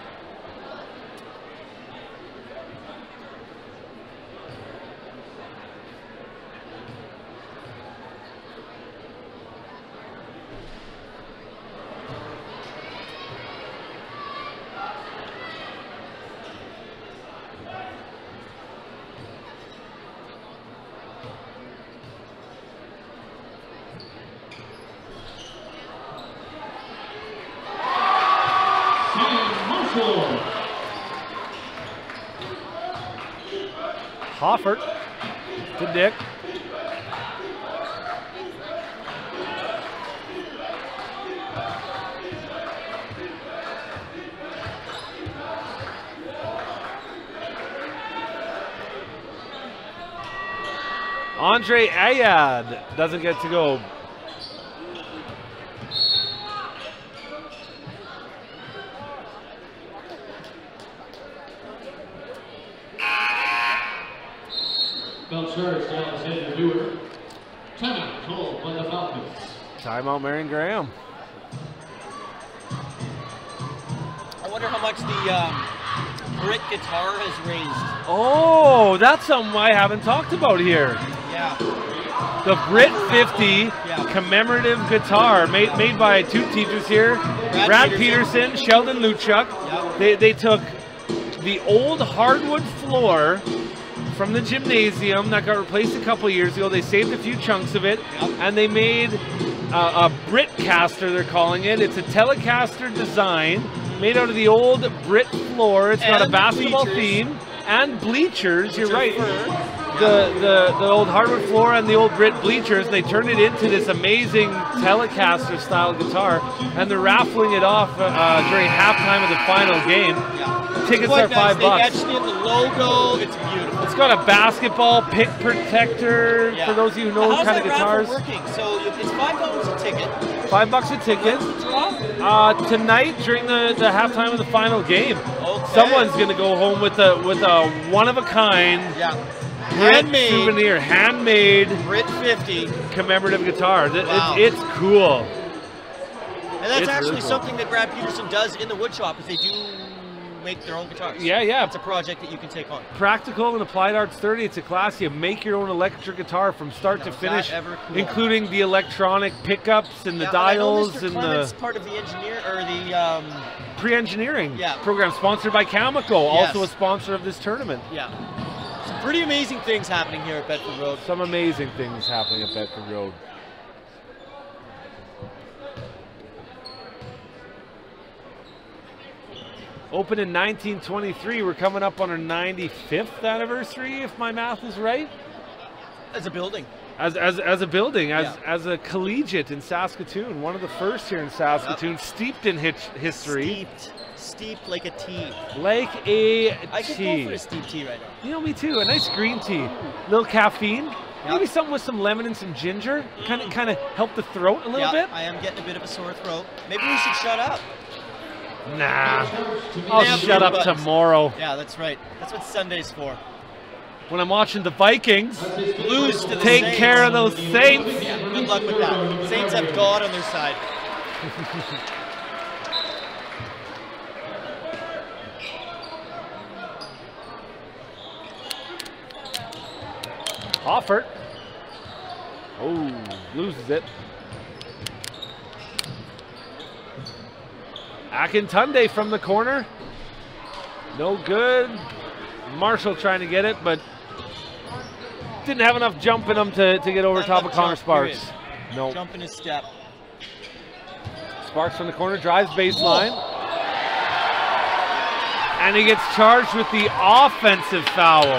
Hoffert to Dick. Andre Ayad doesn't get to go. Timeout called by the Falcons. Timeout, Marion Graham. I wonder how much the BRIT guitar has raised. Oh, that's something I haven't talked about here. Yeah. The BRIT 50 commemorative guitar made by two teachers here, Brad Peterson, Sheldon Luchuk. Yep. They took the old hardwood floor from the gymnasium that got replaced a couple years ago. They saved a few chunks of it, and they made a BRIT caster, they're calling it. It's a Telecaster design made out of the old BRIT floor. It's got a basketball theme and bleachers. You're right. The old hardwood floor and the old BRIT bleachers. They turned it into this amazing Telecaster style guitar, and they're raffling it off during halftime of the final game. Tickets are $5. They etched in the logo. It's beautiful. It's got a basketball pick protector for those of you who know what kind of guitars. How's that raffle working? So it's $5 a ticket. $5 a ticket. When's the draw? Tonight during the halftime of the final game. Okay. Someone's going to go home with a one of a kind. Handmade souvenir, handmade BRIT 50 commemorative guitar. Wow. It's cool. And that's It's actually really cool. something that Brad Peterson does in the wood shop, is they do make their own guitars. Yeah. It's a project that you can take on. Practical and Applied Arts 30. It's a class. You make your own electric guitar from start to finish, cool? including the electronic pickups and the Yeah, I know dials Mr. and Clement's the part of the engineer or the pre-engineering Yeah. program sponsored by Cameco, Yes. also a sponsor of this tournament. some pretty amazing things happening here at Bedford Road. Some amazing things happening at Bedford Road. Opened in 1923. We're coming up on our 95th anniversary, if my math is right. As a building. As a building, as a collegiate in Saskatoon, one of the first here in Saskatoon, steeped in history. Steeped like a tea. Like a I could tea. go for a steeped tea right now. You know, me too. A nice green tea, little caffeine, maybe something with some lemon and some ginger, kind of help the throat a little bit. I am getting a bit of a sore throat. Maybe we should shut up. Nah, I'll shut up tomorrow. Yeah, that's right. That's what Sunday's for. When I'm watching the Vikings Lose to the take Saints. care of those Saints. Yeah, good luck with that. Saints have God on their side. Hoffert. Oh, loses it. Akintunde from the corner. No good. Marshall trying to get it, but didn't have enough jump in him to get over top of Connor Sparks. No. Jump in his step. Sparks from the corner, drives baseline. And he gets charged with the offensive foul,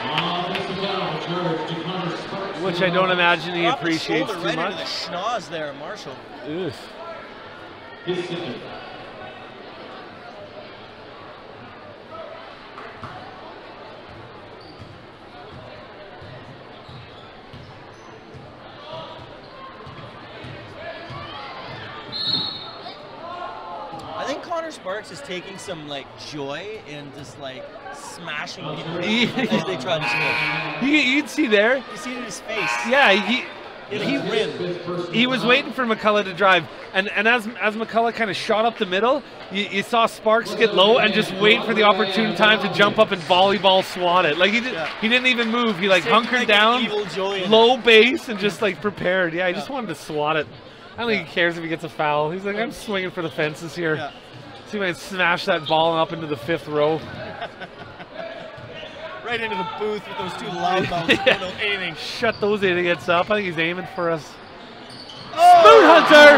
which I don't imagine he appreciates too right much. into the schnoz there, Marshall. Ugh. I think Connor Sparks is taking some like joy in just like smashing people as they try to score. You'd see there. You see it in his face. Yeah, he was waiting for McCullough to drive, and as McCullough kind of shot up the middle, you saw Sparks get low and just wait for the opportune time to jump up and volleyball swat it. Like he didn't even move. He like hunkered down, low base, and just like prepared. Yeah, he just wanted to swat it. I don't think he cares if he gets a foul. He's like, I'm swinging for the fences here. Yeah. See if I can smash that ball up into the 5th row. Right into the booth with those two loudmouths who don't know anything. Shut those idiots up. I think he's aiming for us. Spoon Hunter!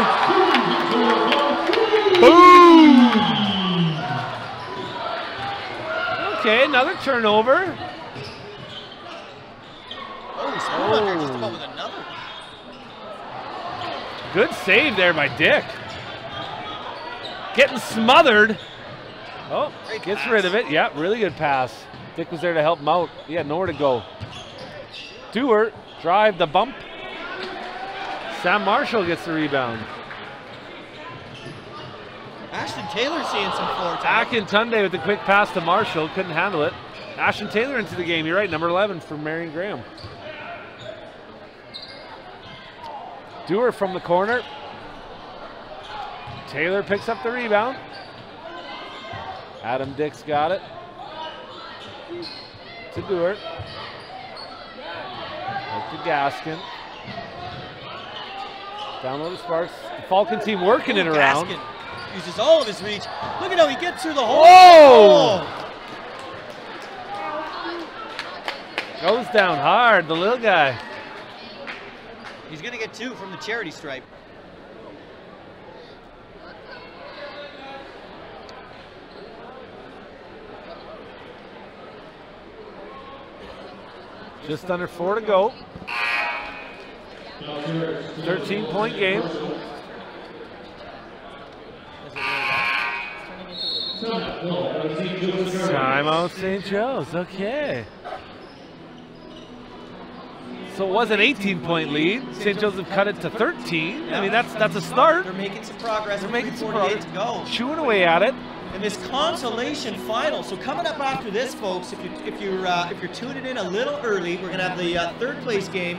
Boom! Okay, another turnover. Oh, Spoon Hunter just about with another one. Good save there by Dick. Getting smothered. Oh, gets rid of it. Yeah, really good pass. Dick was there to help him out. He had nowhere to go. Dewar, drive the bump. Sam Marshall gets the rebound. Ashton Taylor seeing some floor time. Akintunde with the quick pass to Marshall. Couldn't handle it. Ashton Taylor into the game. You're right, number 11 for Marion Graham. Dewar from the corner. Taylor picks up the rebound. Adam Dick's got it. To Dewar. Up to Gaskin. Down low to Sparks. The Falcon team working it around. Gaskin uses all of his reach. Look at how he gets through the hole. Whoa! Goes down hard, the little guy. He's going to get 2 from the charity stripe. Just under 4 to go. 13-point game. Timeout St. Joe's, okay. So it was an 18-point lead. St. Joseph cut it to 13. I mean, that's a start. They're making some progress. They're making some 3:48 progress. to go. Chewing away at it. In this consolation final. So coming up after this, folks, if you're tuning in a little early, we're gonna have the 3rd place game.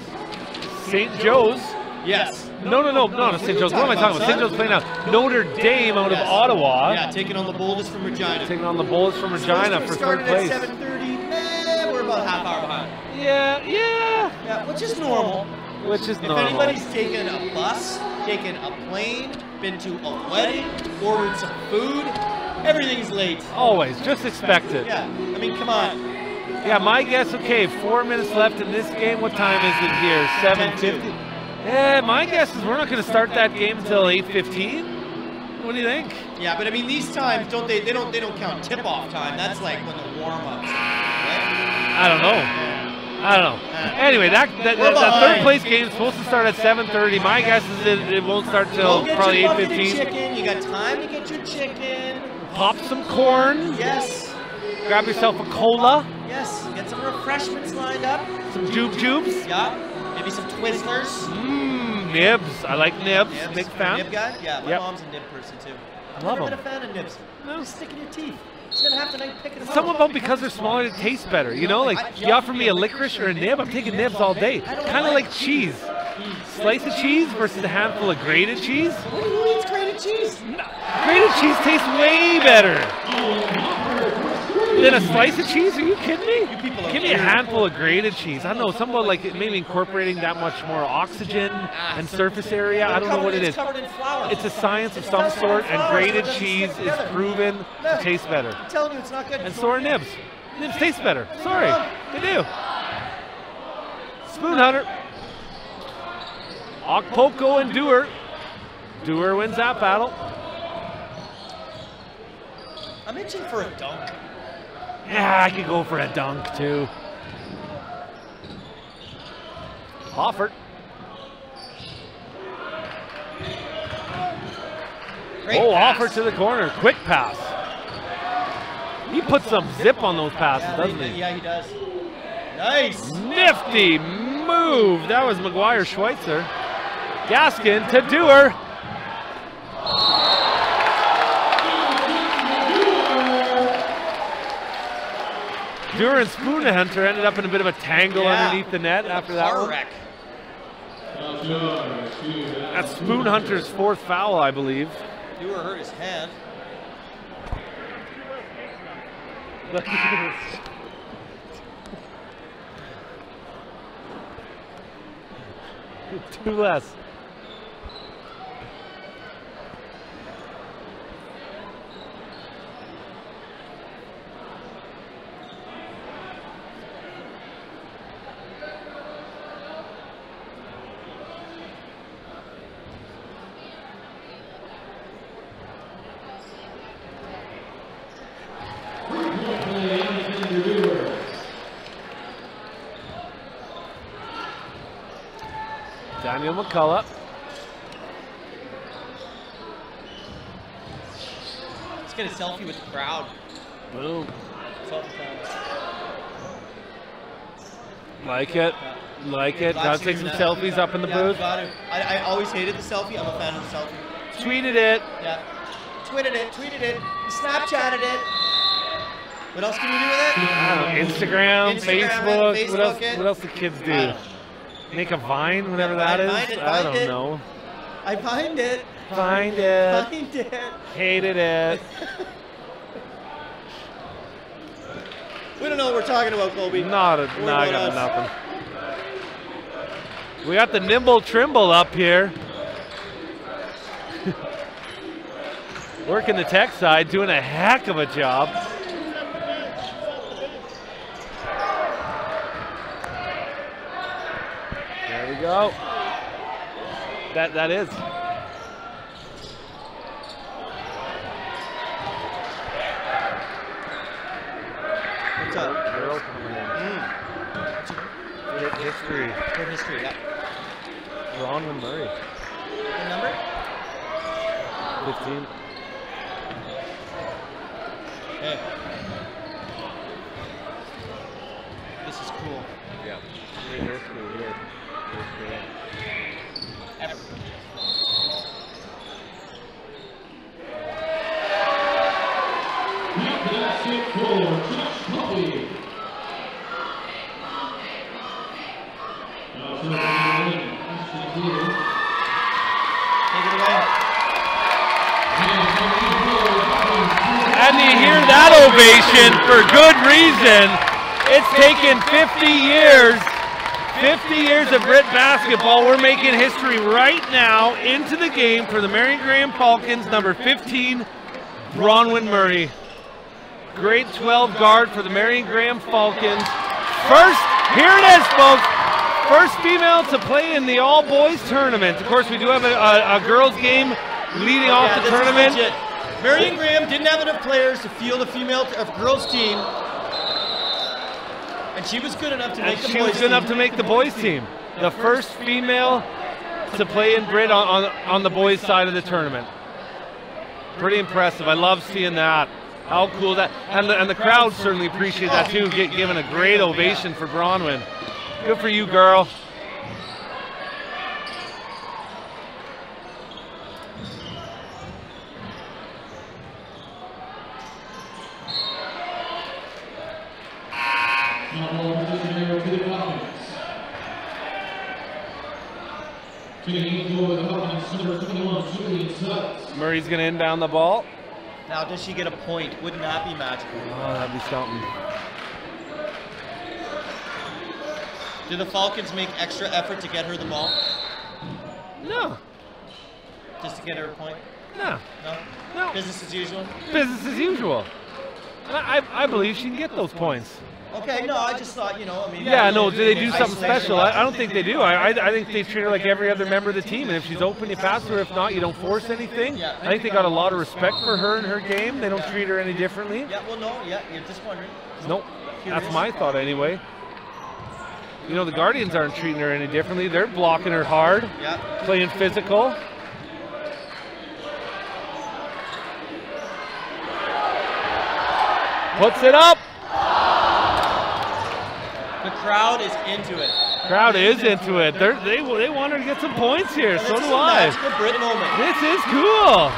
St. Joe's. Yes. No, St. Joe's. What am I talking about? St. Joe's playing now. Notre Dame out of Ottawa. Yeah, taking on the Boldest from Regina. Taking on the Bullets from Regina for 3rd place. At 7:30. We're about half hour behind. Yeah, which is normal. Which is If normal. anybody's taken a bus, taken a plane, been to a wedding, ordered some food, everything's late. Always, just expect it. Yeah, I mean, come on. Yeah, my guess, okay, 4 minutes left in this game. What time is it here? 7:50? Yeah, my guess is we're not going to start that game until 8:15. What do you think? Yeah, but I mean, these times, they don't count tip-off time. That's like when the warm-ups, right? I don't know. Anyway, that 3rd place game is supposed to start at 7:30. My guess is it won't start till probably 8:15. Chicken. You got time to get your chicken. Pop some corn. Yes. Grab yourself a cola. Yes. Get some refreshments lined up. Some jubes. Yeah. Maybe some Twizzlers. Nibs. I like nibs. Big fan. Nib guy? Yeah, my Yep. mom's a nib person too. I've Love never 'em. been a fan of nibs. Just stick in your teeth. Spend half the night picking them Some up. of them, because they're smaller, it tastes better. You know, like you offer me a licorice or a nib, I'm taking nibs all day. Kind of like cheese. Slice of cheese versus a handful of grated cheese. Who eats grated cheese? Grated cheese tastes way better than a slice of cheese. Are you kidding me? Give me a handful of grated cheese. I don't know, something about like maybe incorporating that much more oxygen and surface area. I don't know what it is. Covered in flour. It's a science of some sort, and grated cheese is proven to taste better. I'm telling you, it's not good. And so are nibs. Nibs taste better. Sorry, they do. Spoon Hunter. Okpoko and Dewar. Dewar wins that battle. I'm itching for a dunk. Yeah, I could go for a dunk too. Hoffert. Great Oh, pass. Hoffert to the corner. Quick pass. He puts some zip on those passes, doesn't he? Yeah, he does. Nice. Nifty move. That was McGuire Schweitzer. Gaskin to Dewar. Dewar and Spoonhunter ended up in a bit of a tangle underneath the net after that Car one. wreck. That's Spoonhunter's 4th foul, I believe. Dewar hurt his hand. Two less. Daniel McCullough. Let's get a selfie with the crowd. Boom. Selfie crowd. Like it. Like it. Gotta take some selfies up in the booth. Got to. I always hated the selfie. I'm a fan of the selfie. Tweeted it. Yeah. Tweeted it, Snapchatted it. What else can you do with it? I don't know, Instagram, Facebook. Facebook What else do kids do? Make a Vine, whatever Yeah, that is. find I don't it. know. I find it. Find it. Find it. Hated it. We don't know what we're talking about, Colby. Not a, Don't worry nah, I about got us. nothing. We got the Nimble Trimble up here. Working the tech side, doing a heck of a job. There we go. That is. What's up? Girl coming in. Hit history. Good history, yeah. Bronwyn Murray. What number? 15. Hey. This is cool. Yeah. History here. Ever. That's it for Josh Coffey. Take it away. And you hear that ovation for good reason. It's taken 50 years. 50 years of BRIT basketball. We're making history right now into the game for the Marion Graham Falcons, number 15, Bronwyn Murray. Grade 12 guard for the Marion Graham Falcons. First, here it is, folks. First female to play in the all-boys tournament. Of course, we do have a girls game leading off the this is tournament. legit. Marion Graham didn't have enough players to field a girls team. And she was good enough to make the boys She was good enough to make the boys team. The first female to play in BRIT on the boys side of the tournament. Pretty impressive. I love seeing that. How cool that, and the crowd certainly appreciate that too, giving a great ovation for Bronwyn. Good for you, girl. Murray's going to inbound the ball. Now, does she get a point? Wouldn't that be magical? Oh, that'd be something. Do the Falcons make extra effort to get her the ball? No. Just to get her a point? No. No? No. Business as usual? Business as usual. And I believe she can get those points. Okay, no, I just thought, you know, I mean. Yeah, no, do they do something isolation. special? I don't think they do. I think they treat her like every other member of the team, and if she's open, you pass her. If not, you don't force anything. I think they got a lot of respect for her and her game. They don't treat her any differently. Yeah, well, no, yeah, you're just wondering. Nope, that's my thought anyway. You know, the Guardians aren't treating her any differently. They're blocking her hard, playing physical. Puts it up. The crowd is into it. Crowd is into it. They want her to get some points here. So do I. This is a magical BRIT moment. This is cool.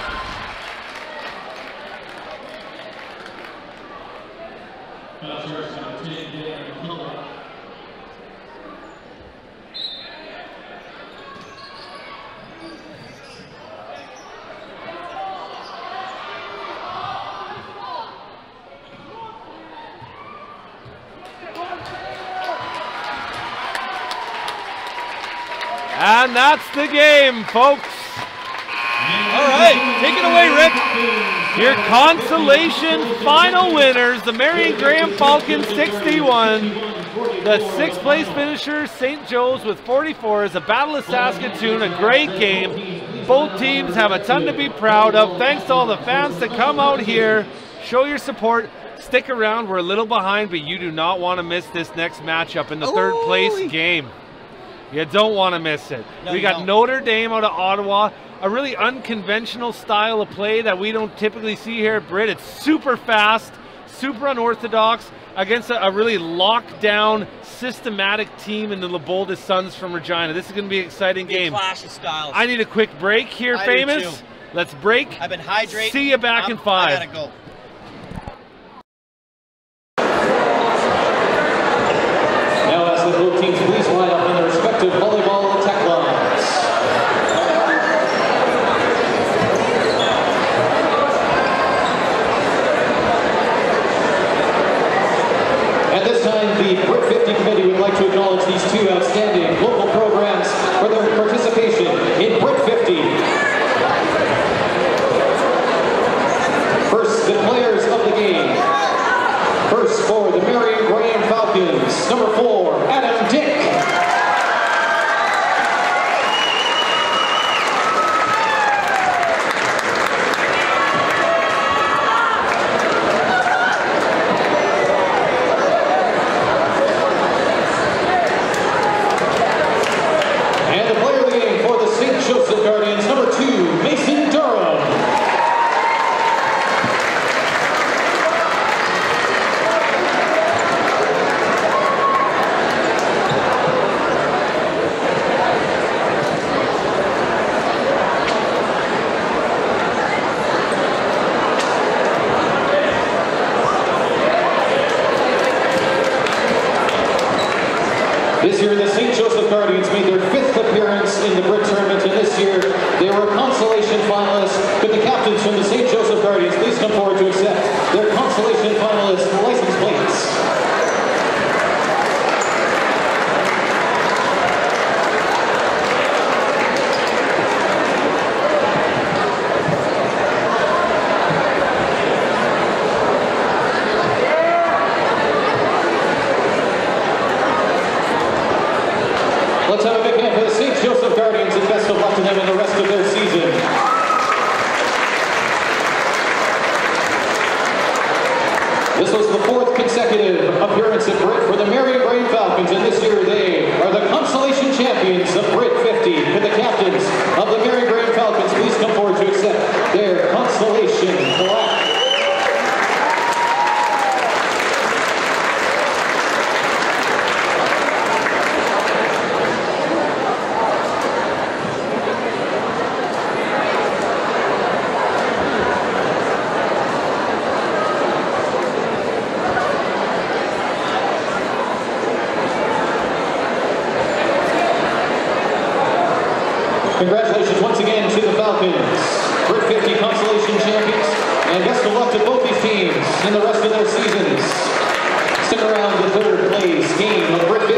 And that's the game, folks. All right, take it away, Rick. Your consolation final winners, the Marion Graham Falcons 61. The 6th place finisher, St. Joe's with 44 is the Battle of Saskatoon, a great game. Both teams have a ton to be proud of. Thanks to all the fans that come out here. Show your support. Stick around. We're a little behind, but you do not want to miss this next matchup in the 3rd place game. You don't want to miss it. No, we got Notre Dame out of Ottawa, a really unconventional style of play that we don't typically see here at BRIT. It's super fast, super unorthodox against a really locked down, systematic team in the Lebolda Suns from Regina. This is going to be an exciting game. Clash of styles. I need a quick break here, I do Famous. too. Let's break. I've been hydrated. See you back in 5. I gotta go. Now as the both teams please line up in their respective volleyball attack lines. At this time, the BRIT 50 committee would like to acknowledge these 2 outstanding local programs for their participation in BRIT 50. First, the players of the game. First for the Marion Graham Falcons, number 4, Adam Dick. And the player of the game for the St. Joseph Guardians, number 2, Mason Durham. This year, the St. Joseph Guardians made their 5th appearance in the BRIT tournament, and this year they were consolation finalists. Could the captains from the St. Joseph Guardians please come forward to accept their consolation finalist license plates? Let's have a big hand for the St. Joseph Guardians and best of luck to them in the rest of their season. This was the 4th consecutive appearance at BRIT for the Marion Graham Falcons, and this year they are the consolation champions of BRIT 50. Could the captains of the Marion Graham Falcons please come forward to accept their consolation plaque? Congratulations once again to the Falcons, BRIT 50 consolation champions, and best of luck to both these teams in the rest of their seasons. Stick around the 3rd place game of BRIT